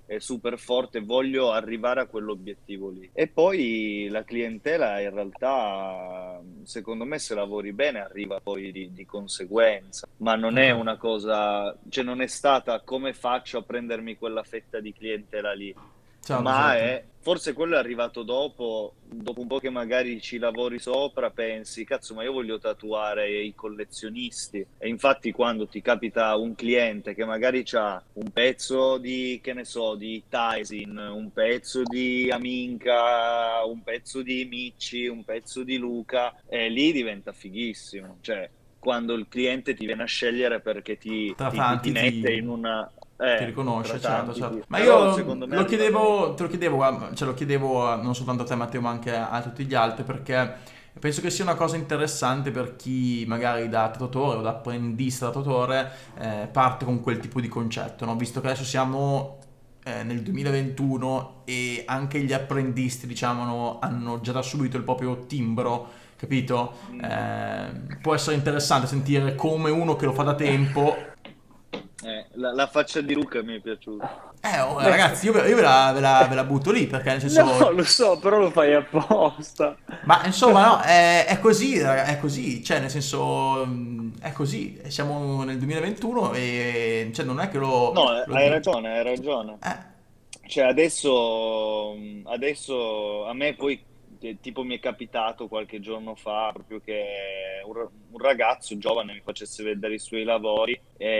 è super forte, voglio arrivare a quell'obiettivo lì. E poi la clientela in realtà, secondo me, se lavori bene arriva poi di, di conseguenza, ma non è una cosa, cioè non è stata come faccio a prendermi quella fetta di clientela lì. Certo, Ma certo. è, forse quello è arrivato dopo, dopo un po' che magari ci lavori sopra, pensi, cazzo, ma io voglio tatuare i collezionisti. E infatti quando ti capita un cliente che magari ha un pezzo di, che ne so, di Tyson, un pezzo di Aminca, un pezzo di Micci, un pezzo di Luca, e lì diventa fighissimo. Cioè, quando il cliente ti viene a scegliere perché ti, Tra ti, ti, tanti ti mette ti, in una... ti Eh, riconosce, tra certo, tanti, certo. ti- Ma però io secondo me lo arriva chiedevo, dopo. te lo chiedevo, guarda, cioè lo chiedevo a- non soltanto a te Matteo, ma anche a, a tutti gli altri, perché penso che sia una cosa interessante per chi magari da tatuatore o da apprendista tatuatore eh, parte con quel tipo di concetto, no? Visto che adesso siamo eh, nel duemilaventuno e anche gli apprendisti, diciamo, no, hanno già da subito il proprio timbro, capito? Mm. Eh, può essere interessante sentire come uno che lo fa da tempo. Eh, la, la faccia di Luca mi è piaciuta. Eh, oh, ragazzi, io, ve, io ve la, ve la- ve la butto lì perché nel senso. No, lo so, però lo fai apposta. Ma insomma, no, è, è così, raga, è così, cioè nel senso, mh, è così. Siamo nel duemilaventuno e cioè, non è che lo, No, lo hai dico. ragione, hai ragione. Eh, Cioè, adesso, adesso a me poi, eh, tipo mi è capitato qualche giorno fa proprio che un, ra- un ragazzo giovane mi facesse vedere i suoi lavori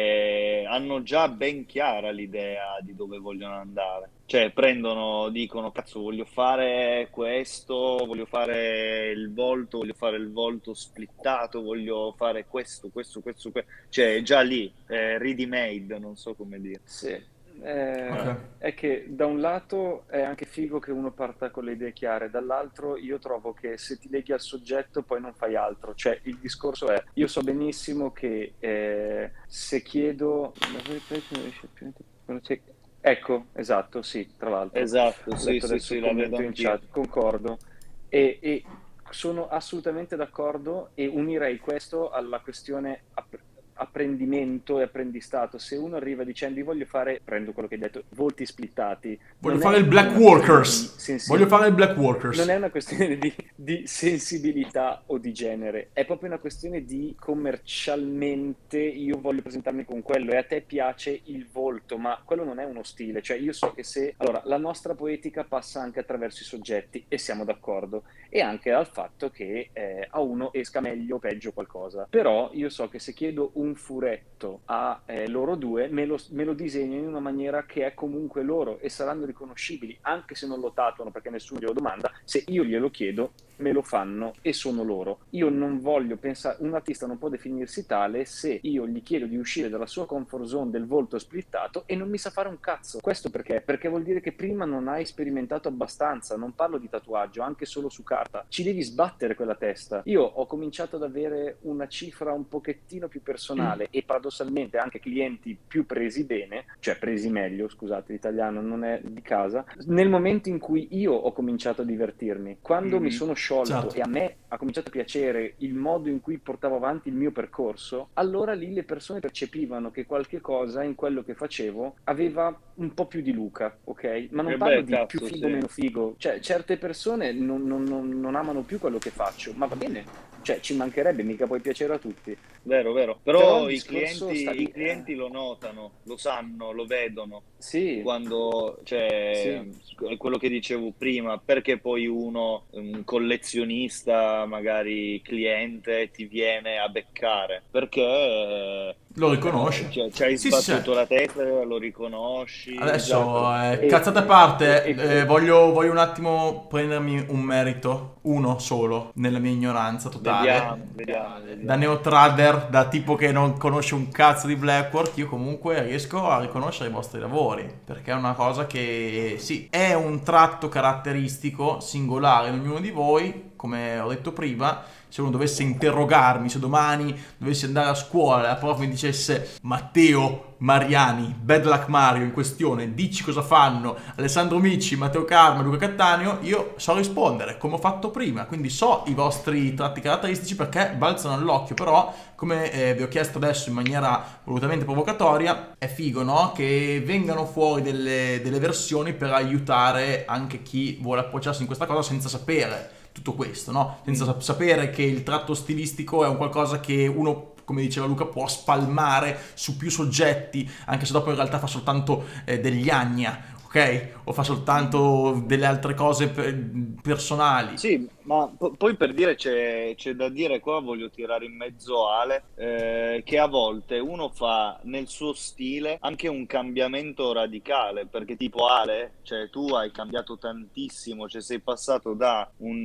e hanno già ben chiara l'idea di dove vogliono andare. Cioè, prendono, dicono, cazzo, voglio fare questo, voglio fare il volto, voglio fare il volto splittato, voglio fare questo, questo, questo, questo. Cioè, è già lì, è ready-made, non so come dire. Sì, eh, ok. è che da un lato è anche figo che uno parta con le idee chiare, dall'altro io trovo che se ti leghi al soggetto poi non fai altro. Cioè, il discorso è, io so benissimo che eh, se chiedo... Ecco, esatto, sì, tra l'altro. Esatto, Ho sì, letto sì, adesso sì, il la vedo commento in anch'io. chat, concordo. E, e sono assolutamente d'accordo e unirei questo alla questione app- apprendimento e apprendistato. Se uno arriva dicendo io voglio fare, prendo quello che hai detto, volti splittati, Voglio non fare è il Black una questione di Workers. sensi- Voglio fare il Black non è Workers. una questione di, di sensibilità o di genere, è proprio una questione di commercialmente io voglio presentarmi con quello e a te piace il volto, ma quello non è uno stile. Cioè io so che se... Allora, la nostra poetica passa anche attraverso i soggetti e siamo d'accordo, e anche al fatto che eh, a uno esca meglio o peggio qualcosa. Però io so che se chiedo un furetto a eh, loro due, me lo, me lo disegnano in una maniera che è comunque loro e saranno riconoscibili, anche se non lo tatuano perché nessuno glielo domanda. Se io glielo chiedo, me lo fanno e sono loro. Io non voglio pensare, un artista non può definirsi tale se io gli chiedo di uscire dalla sua comfort zone del volto splittato e non mi sa fare un cazzo. Questo perché? Perché vuol dire che prima non hai sperimentato abbastanza. Non parlo di tatuaggio, anche solo su carta. Ci devi sbattere quella testa. Io ho cominciato ad avere una cifra un pochettino più personale e paradossalmente anche clienti più presi bene, cioè presi meglio, scusate, l'italiano non è di casa, nel momento in cui io ho cominciato a divertirmi. Quando Mhm. mi sono sciolto Certo. e a me ha cominciato a piacere il modo in cui portavo avanti il mio percorso, allora lì le persone percepivano che qualche cosa in quello che facevo aveva un po' più di Luca, ok? Ma non E parlo beh, di più cazzo, figo o sì. meno figo, cioè certe persone non, non- non- non amano più quello che faccio, ma va bene, cioè ci mancherebbe, mica puoi piacere a tutti. Vero, vero. Però Però il i discorso clienti, sta lì, i clienti eh, lo notano, lo sanno, lo vedono. sì, Quando, cioè, sì. è quello che dicevo prima, perché poi uno, un collezionista, magari cliente, ti viene a beccare? Perché Lo eh, riconosce. cioè, ci hai Sì, sì, sì. sbattuto la testa, lo riconosci. Adesso, Esatto. eh, E, cazzate a e- parte, e- eh, e- voglio, voglio un attimo prendermi un merito, uno solo, nella mia ignoranza totale. Vediamo, vediamo, Da vediamo. neotrader, da tipo che non conosce un cazzo di Blackwork, io comunque riesco a riconoscere i vostri lavori, perché è una cosa che, sì, è un tratto caratteristico, singolare in ognuno di voi, come ho detto prima. Se uno dovesse interrogarmi, se domani dovessi andare a scuola e la prof mi dicesse Matteo Mariani, Bad Luck Mario in questione, dici cosa fanno Alessandro Micci, Matteo Carmo, Luca Cattaneo, io so rispondere, come ho fatto parlato prima, quindi so i vostri tratti caratteristici perché balzano all'occhio, però come eh, vi ho chiesto adesso in maniera volutamente provocatoria, è figo, no? Che vengano fuori delle, delle versioni per aiutare anche chi vuole appoggiarsi in questa cosa senza sapere tutto questo, no? Senza sap- sapere che il tratto stilistico è un qualcosa che uno, come diceva Luca, può spalmare su più soggetti, anche se dopo in realtà fa soltanto eh, degli agna, ok? O fa soltanto delle altre cose per- personali. Sì, ma po- poi per dire c'è, c'è da dire qua, voglio tirare in mezzo Ale, eh, che a volte uno fa nel suo stile anche un cambiamento radicale, perché tipo Ale, cioè tu hai cambiato tantissimo, cioè sei passato da un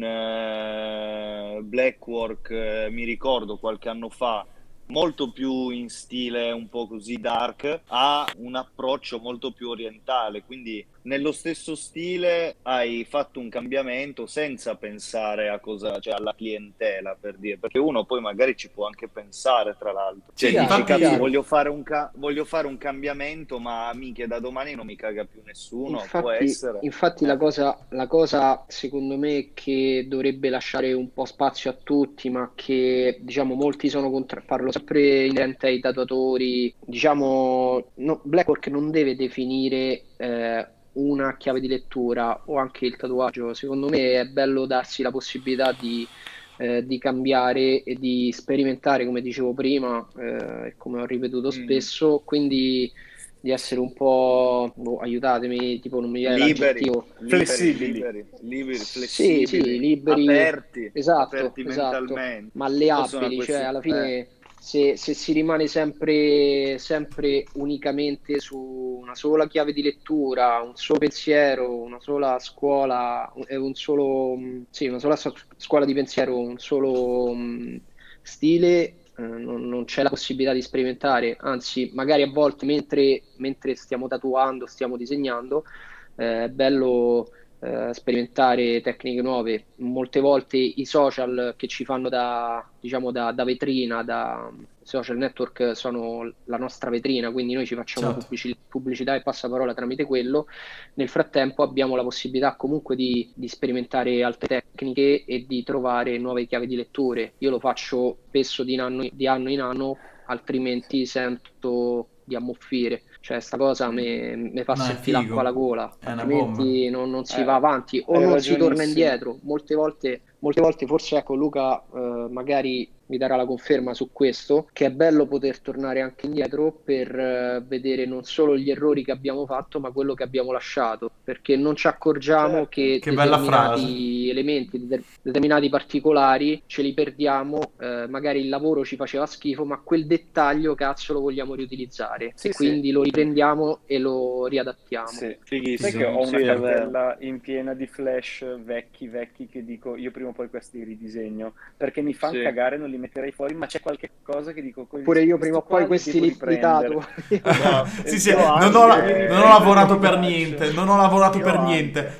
eh, Blackwork, eh, mi ricordo qualche anno fa, molto più in stile un po' così dark, ha un approccio molto più orientale, quindi nello stesso stile hai fatto un cambiamento senza pensare a cosa, cioè alla clientela, per dire, perché uno poi magari ci può anche pensare, tra l'altro, cioè Sì, dici, infatti- cazzo, voglio fare un ca- voglio fare un cambiamento, ma minchia, da domani non mi caga più nessuno, può Infatti, essere. infatti Eh. la cosa, la cosa secondo me che dovrebbe lasciare un po' spazio a tutti, ma che diciamo molti sono contra, parlo sempre inerente ai tatuatori, diciamo no, Blackwork non deve definire eh, una chiave di lettura o anche il tatuaggio. Secondo me è bello darsi la possibilità di, eh, di cambiare e di sperimentare, come dicevo prima, eh, e come ho ripetuto Mm. spesso, quindi di essere un po', boh, aiutatemi, tipo non mi viene Liberi, l'aggettivo. liberi, Flessibili. liberi, liberi, Sì, flessibili, sì, liberi, aperti, esatto, aperti esatto, mentalmente. malleabili, Possono cioè alla questi- fine se, se si rimane sempre, sempre unicamente su una sola chiave di lettura, un solo pensiero, una sola scuola, un, un solo, mh, sì, una sola so- scuola di pensiero, un solo mh, stile, eh, non, non c'è la possibilità di sperimentare, anzi, magari a volte mentre, mentre stiamo tatuando, stiamo disegnando, eh, è bello eh, sperimentare tecniche nuove. Molte volte i social che ci fanno da, diciamo, da, da vetrina, da social network sono la nostra vetrina, quindi noi ci facciamo Certo. pubblici- pubblicità e passaparola tramite quello. Nel frattempo abbiamo la possibilità comunque di, di sperimentare altre tecniche e di trovare nuove chiavi di letture. Io lo faccio spesso di anno, di anno in anno, altrimenti sento di ammuffire. Cioè, sta cosa mi mi fa No, è sentire l'acqua alla figo. gola, È una altrimenti non, non si Eh, va avanti o hai non si torna ragionissimo. indietro. Molte volte, molte volte forse, ecco, Luca eh, magari mi darà la conferma su questo, che è bello poter tornare anche indietro per eh, vedere non solo gli errori che abbiamo fatto, ma quello che abbiamo lasciato, perché non ci accorgiamo Certo. che Che bella determinati elementi, deter- determinati particolari ce li perdiamo, eh, magari il lavoro ci faceva schifo, ma quel dettaglio cazzo lo vogliamo riutilizzare Sì, e sì. quindi lo riprendiamo e lo riadattiamo. Sì. Sai Fighissimo. che ho una Sì, è vero. cartella in piena di flash vecchi vecchi che dico io prima o poi questi ridisegno perché mi fanno Sì. cagare, non li metterei fuori, ma c'è qualche cosa che dico "Questi- Pure io questi prima o qua poi li questi devo li riprendere". ritato. No, Sì, sì, io non anche- ho, la- eh, non ho lavorato per faccio. niente, non ho lavorato Io per anche. niente.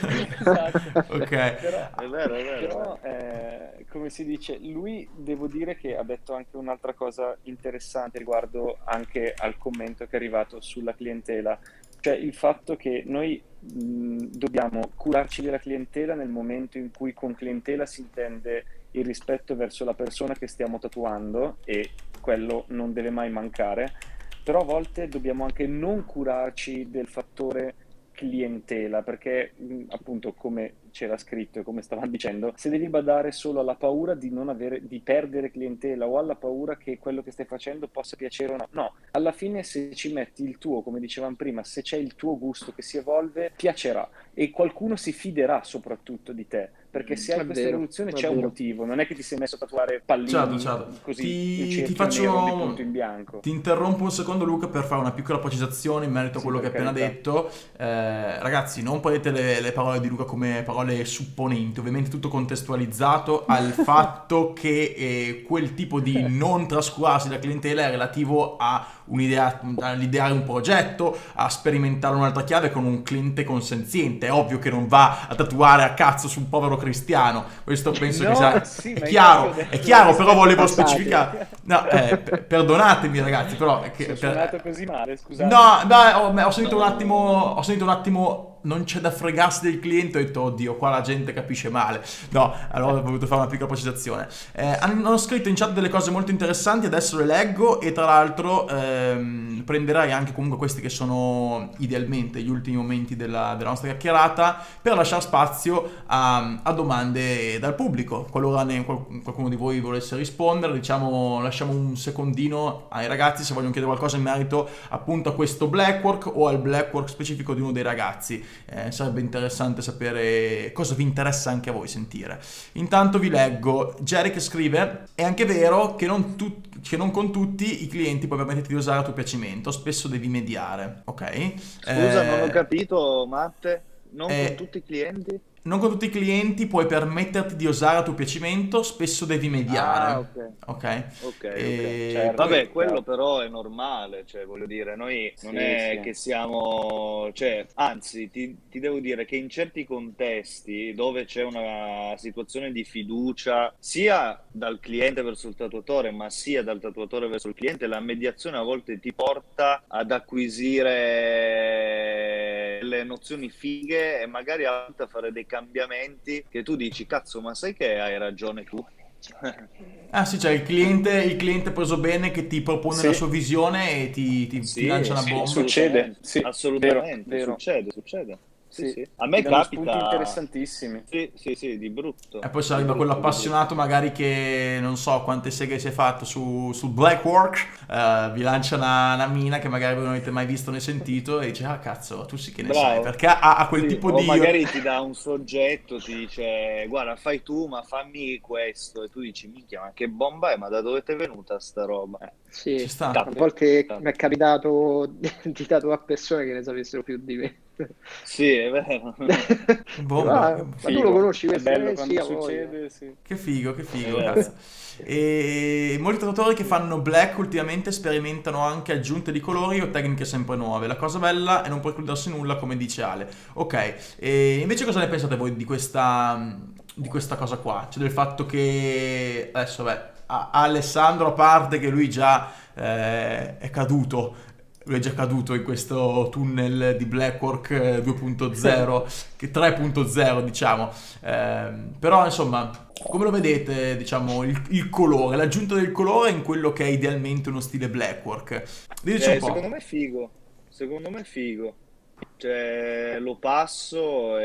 Esatto. Ok. Però, È vero, è vero. però, eh, come si dice, lui devo dire che ha detto anche un'altra cosa interessante riguardo anche al commento che è arrivato sulla clientela, cioè il fatto che noi mh, dobbiamo curarci della clientela nel momento in cui con clientela si intende il rispetto verso la persona che stiamo tatuando, e quello non deve mai mancare, però a volte dobbiamo anche non curarci del fattore clientela, perché mh, appunto come c'era scritto e come stavamo dicendo, se devi badare solo alla paura di non avere, di perdere clientela o alla paura che quello che stai facendo possa piacere o no, no, alla fine se ci metti il tuo, come dicevamo prima, se c'è il tuo gusto che si evolve, piacerà e qualcuno si fiderà soprattutto di te, perché se È hai questa vero, evoluzione è c'è un vero. motivo, non è che ti sei messo a tatuare pallini Certo, certo. così Ti, in ti cerchio faccio nero di punto in bianco. Ti interrompo un secondo, Luca, per fare una piccola precisazione in merito a Sì, quello che hai per appena carità. detto. Eh, ragazzi, non prendete le, le parole di Luca come parole supponenti, ovviamente tutto contestualizzato al fatto che eh, quel tipo di non trascurarsi della clientela è relativo a un'idea, all'ideare un progetto, a sperimentare un'altra chiave con un cliente consenziente. È ovvio che non va a tatuare a cazzo su un povero cristiano, questo penso No, che sia sì, è ma chiaro, infatti ho detto è chiaro, però volevo passate. specificare. No, eh, per- perdonatemi ragazzi, però è che- Sono per- suonato così male, scusate. no, no, ho, ho sentito un attimo, ho sentito un attimo non c'è da fregarsi del cliente, ho detto oddio, qua la gente capisce male. No, allora ho voluto fare una piccola precisazione. Eh, hanno scritto in chat delle cose molto interessanti, adesso le leggo, e tra l'altro ehm, prenderai anche comunque questi che sono idealmente gli ultimi momenti della, della nostra chiacchierata per lasciare spazio a, a domande dal pubblico, qualora ne, qualcuno di voi volesse rispondere. Diciamo, lasciamo un secondino ai ragazzi se vogliono chiedere qualcosa in merito appunto a questo Blackwork o al Blackwork specifico di uno dei ragazzi. Eh, sarebbe interessante sapere cosa vi interessa anche a voi sentire. Intanto vi leggo. Jerry che scrive: è anche vero che non, tu- che non con tutti i clienti puoi permetterti di usare a tuo piacimento, spesso devi mediare. Ok? Scusa, Eh, non ho capito, Matte. Non eh, con tutti i clienti? Non con tutti i clienti puoi permetterti di usare a tuo piacimento, spesso devi mediare. Ah, ok. Ok? Ok, E ok. certo. Vabbè, Poi- quello però è normale, cioè voglio dire, noi non Sì, è sì. che siamo, cioè, anzi, ti, ti devo dire che in certi contesti dove c'è una situazione di fiducia sia dal cliente verso il tatuatore, ma sia dal tatuatore verso il cliente, la mediazione a volte ti porta ad acquisire le nozioni fighe e magari a volte a fare dei cambiamenti che tu dici, cazzo, ma sai che hai ragione tu? Ah sì, cioè il cliente, il cliente preso bene che ti propone Sì. la sua visione e ti, ti- Sì, ti lancia una sì, bomba. succede, sì, assolutamente, vero, vero. succede, succede. Sì, Sì, sì. A me ti danno spunti capita, interessantissimi. sì, sì, sì, di brutto. E poi se Di arriva quello brutto, di appassionato magari che non so quante seghe si è fatto su, sul Blackwork, eh, vi lancia una, una mina che magari voi non avete mai visto né sentito e dice ah cazzo, tu sì che ne Bravo. sai, perché ha, ha quel Sì, tipo o di... magari ti dà un soggetto, ti dice guarda fai tu ma fammi questo e tu dici minchia ma che bomba è, ma da dove ti è venuta sta roba? Eh, Sì, Ci sta. a volte Capita. mi è capitato di tatuare persone che ne sapessero più di me. Sì, è vero. Bomba, Ah, che ma tu figo. lo conosci È questo? bello Eh, quando sì, a voglia. succede, sì. Che figo, che figo, È vero. cazzo. E molti tatuatori che fanno black ultimamente sperimentano anche aggiunte di colori o tecniche sempre nuove. La cosa bella è non precludersi nulla, come dice Ale. Ok, e invece cosa ne pensate voi di questa, di questa cosa qua? Cioè del fatto che adesso, beh, a- Alessandro a parte che lui già eh, è caduto. Lui è già caduto in questo tunnel di Blackwork eh, due punto zero, che tre punto zero diciamo. Ehm, però insomma, come lo vedete, diciamo, il, il colore, l'aggiunta del colore in quello che è idealmente uno stile Blackwork? Diteci Eh, un po'. secondo me è figo, secondo me è figo. Cioè, lo passo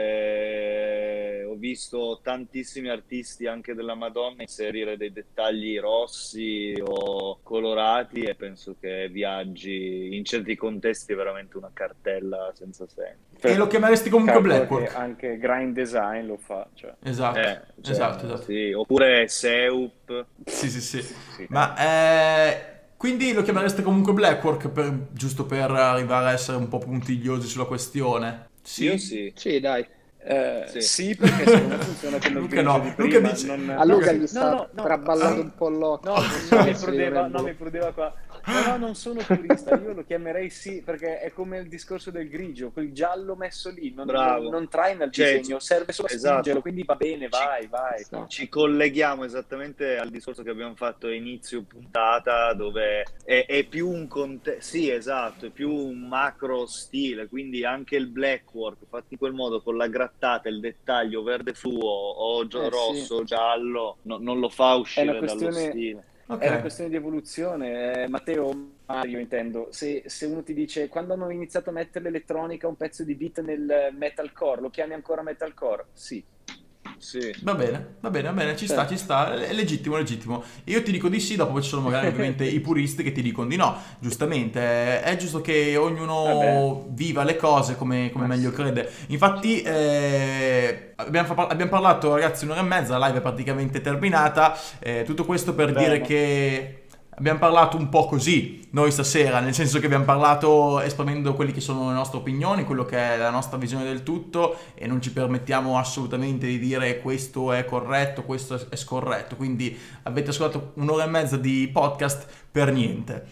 e ho visto tantissimi artisti anche della Madonna inserire dei dettagli rossi o colorati e penso che viaggi in certi contesti è veramente una cartella senza senso. E lo chiameresti comunque Calcola Blackwork? che anche Grind Design lo fa, cioè. Esatto, Eh, cioè, esatto, esatto. sì. Oppure Seup. Sì, sì, sì. Sì. Ma eh, quindi lo chiamereste comunque Blackwork, per- giusto per arrivare a essere un po' puntigliosi sulla questione? Io sì. Sì, dai. Eh, Sì. sì, perché secondo me funziona come il Luca grigio no, di Luca prima. dice- non- A Luca no, gli sta no, no, no, traballando ah, un po' l'occhio. No, non so no, mi se prudeva, dovrebbe- no, mi prudeva qua. No, no, non sono purista, io lo chiamerei sì, perché è come il discorso del grigio, quel giallo messo lì, non, Bravo. non, non traina il Cioè, disegno, serve solo a esatto. spingerlo, quindi va bene, vai, vai. No. Ci colleghiamo esattamente al discorso che abbiamo fatto a inizio puntata, dove è, è più un contesto, sì, esatto, è più un macro stile, quindi anche il blackwork fatto in quel modo con la grattata, il dettaglio verde fluo o gio- Eh, rosso, sì. giallo, no- non lo fa È uscire una dallo questione, stile. Ok. è una questione di evoluzione. Eh, Matteo, Mario intendo, se, se uno ti dice quando hanno iniziato a mettere l'elettronica un pezzo di beat nel metalcore, lo chiami ancora metalcore? Sì. Sì. Va bene, va bene, va bene, ci sta, Sì. ci sta, è legittimo, è legittimo. Io ti dico di sì, dopo ci sono magari ovviamente i puristi che ti dicono di no. Giustamente, è giusto che ognuno Vabbè. viva le cose come, come Ma meglio sì. crede. Infatti, eh, abbiamo, fa- abbiamo parlato, ragazzi, un'ora e mezza, la live è praticamente terminata. Eh, tutto questo per Bene. dire che abbiamo parlato un po' così noi stasera, nel senso che abbiamo parlato esprimendo quelli che sono le nostre opinioni, quello che è la nostra visione del tutto, e non ci permettiamo assolutamente di dire questo è corretto, questo è scorretto. Quindi avete ascoltato un'ora e mezza di podcast per niente.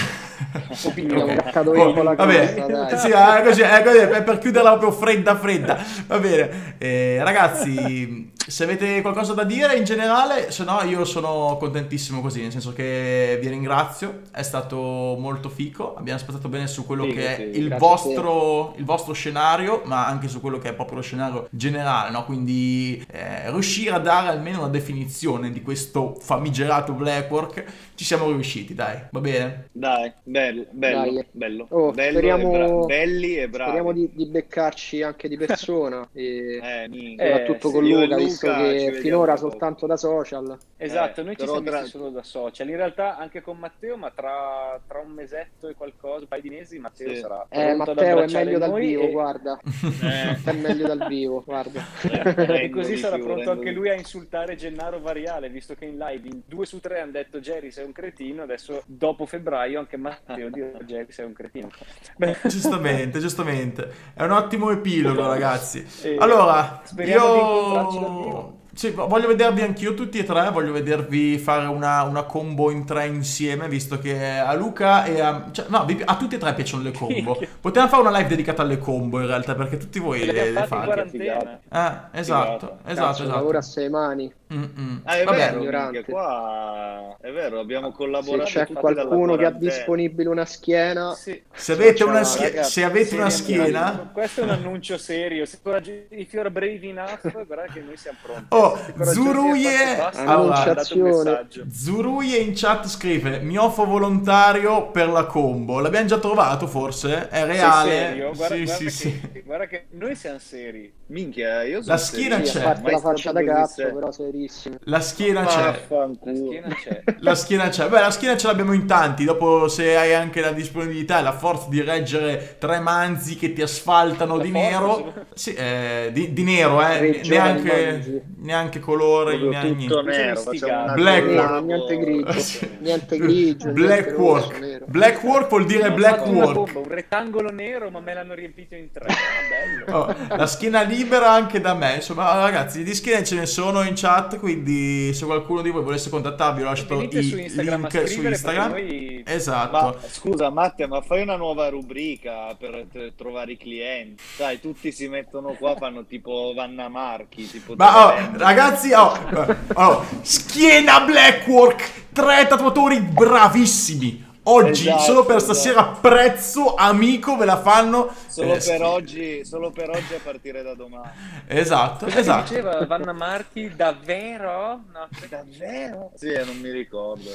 Abbiamo Ok. gattato Oh, io con la vabbè, cosa, dai. sì, è così, è così, è per chiuderla proprio fredda fredda. Va bene. Eh, ragazzi, se avete qualcosa da dire in generale, se no io sono contentissimo così, nel senso che vi ringrazio, è stato molto fico, abbiamo spazzato bene su quello Figo, che è sì, il grazie a vostro, il vostro scenario, ma anche su quello che è proprio lo scenario generale, no? Quindi eh, riuscire a dare almeno una definizione di questo famigerato Blackwork, ci siamo riusciti, dai, va bene? Dai, bello, bello, Dai. bello, Oh, bello speriamo- e bra- belli e bravi. Speriamo di, di beccarci anche di persona e Eh, minchia. Eh, soprattutto sì, con io e Luca, Luca visto ci che vediamo finora tra poco. soltanto da social. Esatto, Eh, noi ci però siamo tra- visti solo da social. In realtà anche con Matteo, ma tra, tra un mesetto e qualcosa, un paio di mesi, Matteo Sì. sarà Eh, pronto ad Matteo è abbracciare meglio dal noi vivo, e, guarda. Eh, È meglio dal vivo, guarda. eh, e rendo così di sarà più, pronto rendo anche di lui a insultare Gennaro Variale, visto che in live in due su tre hanno detto Jerry sei un cretino, adesso dopo febbraio anche Matteo dirà Jerry sei un cretino. Beh, Giustamente, giustamente. È un ottimo epilogo, ragazzi. e Allora, speriamo di io... incontrarci dal vivo. Sì, voglio vedervi anch'io tutti e tre, voglio vedervi fare una, una combo in tre insieme, visto che a Luca e a... Cioè, no, vi- a tutti e tre piacciono le combo. Potevamo fare una live dedicata alle combo, in realtà, perché tutti voi Le le, abbiamo le fatte in fate. quarantena. Eh, esatto, Figata. esatto, Cazzo, lavora a esatto. sei mani. Mm-mm. Ah, è Vabbè, vero, ignorante. minchia, qua è vero, abbiamo Se collaborato c'è tutti qualcuno dalla che ha quarantena. disponibile una schiena, Sì. se avete Ciao, una, ciao, schie- ragazzi, se avete una Seriamente, schiena... questo è un annuncio serio. Se coraggio- if you're brave enough, guarda che noi siamo pronti. Oh, Se coraggiosi e Zuruye- fate basta, Allora, mandate un messaggio. Zuruye in chat scrive: mi offro volontario per la combo. L'abbiamo già trovato, forse? È Sei reale? serio? Guarda, Sì, guarda sì, che, sì. guarda che noi siamo seri. Minchia, io sono La schiena serio, sì, a c'è. parte mai la stato faccia da così cazzo, serio. però serissimo. La schiena c'è. La Vaffanculo. schiena c'è. La schiena c'è. Beh, la schiena ce l'abbiamo in tanti. Dopo, se hai anche la disponibilità e la forza di reggere tre manzi che ti asfaltano La di forza, nero, sì, eh, di, di nero, eh, Tre giovani neanche, manzi. neanche colore, Proprio neanche tutto niente. nero, Sono facciamo una Black Nero, collabo. niente grigio, Sì. niente grigio, niente Black rosso, work. nero. Black work vuol dire Ho black fatto una work. bomba, un rettangolo nero, ma me l'hanno riempito in tre. Ah, bello. Oh, la schiena libera anche da me. Insomma, ragazzi, di schiene ce ne sono in chat. Quindi, se qualcuno di voi volesse contattarvi, ho lasciato Venite i su Instagram a link su scrivere, Instagram. perché noi- Esatto. Ma scusa Matte, ma fai una nuova rubrica per t- trovare i clienti. Sai, tutti si mettono qua, fanno tipo Vanna Marchi, tipo Ma oh, Televendita. ragazzi, oh, oh, schiena Blackwork, tre tatuatori bravissimi. Oggi, Esatto, solo per esatto. stasera, prezzo amico, ve la fanno. Solo Eh, per schi- oggi, solo per oggi a partire da domani. Esatto, Cosa esatto. diceva Vanna Marchi? Davvero? No, Davvero? Sì, eh, non mi ricordo.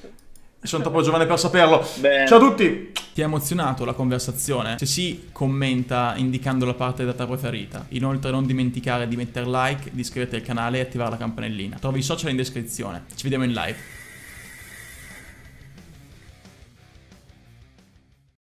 Sono troppo giovane per saperlo. Bene. Ciao a tutti. Ti ha emozionato la conversazione? Se sì, commenta indicando la parte data preferita. Inoltre non dimenticare di mettere like, di iscriverti al canale e attivare la campanellina. Trovi i social in descrizione. Ci vediamo in live.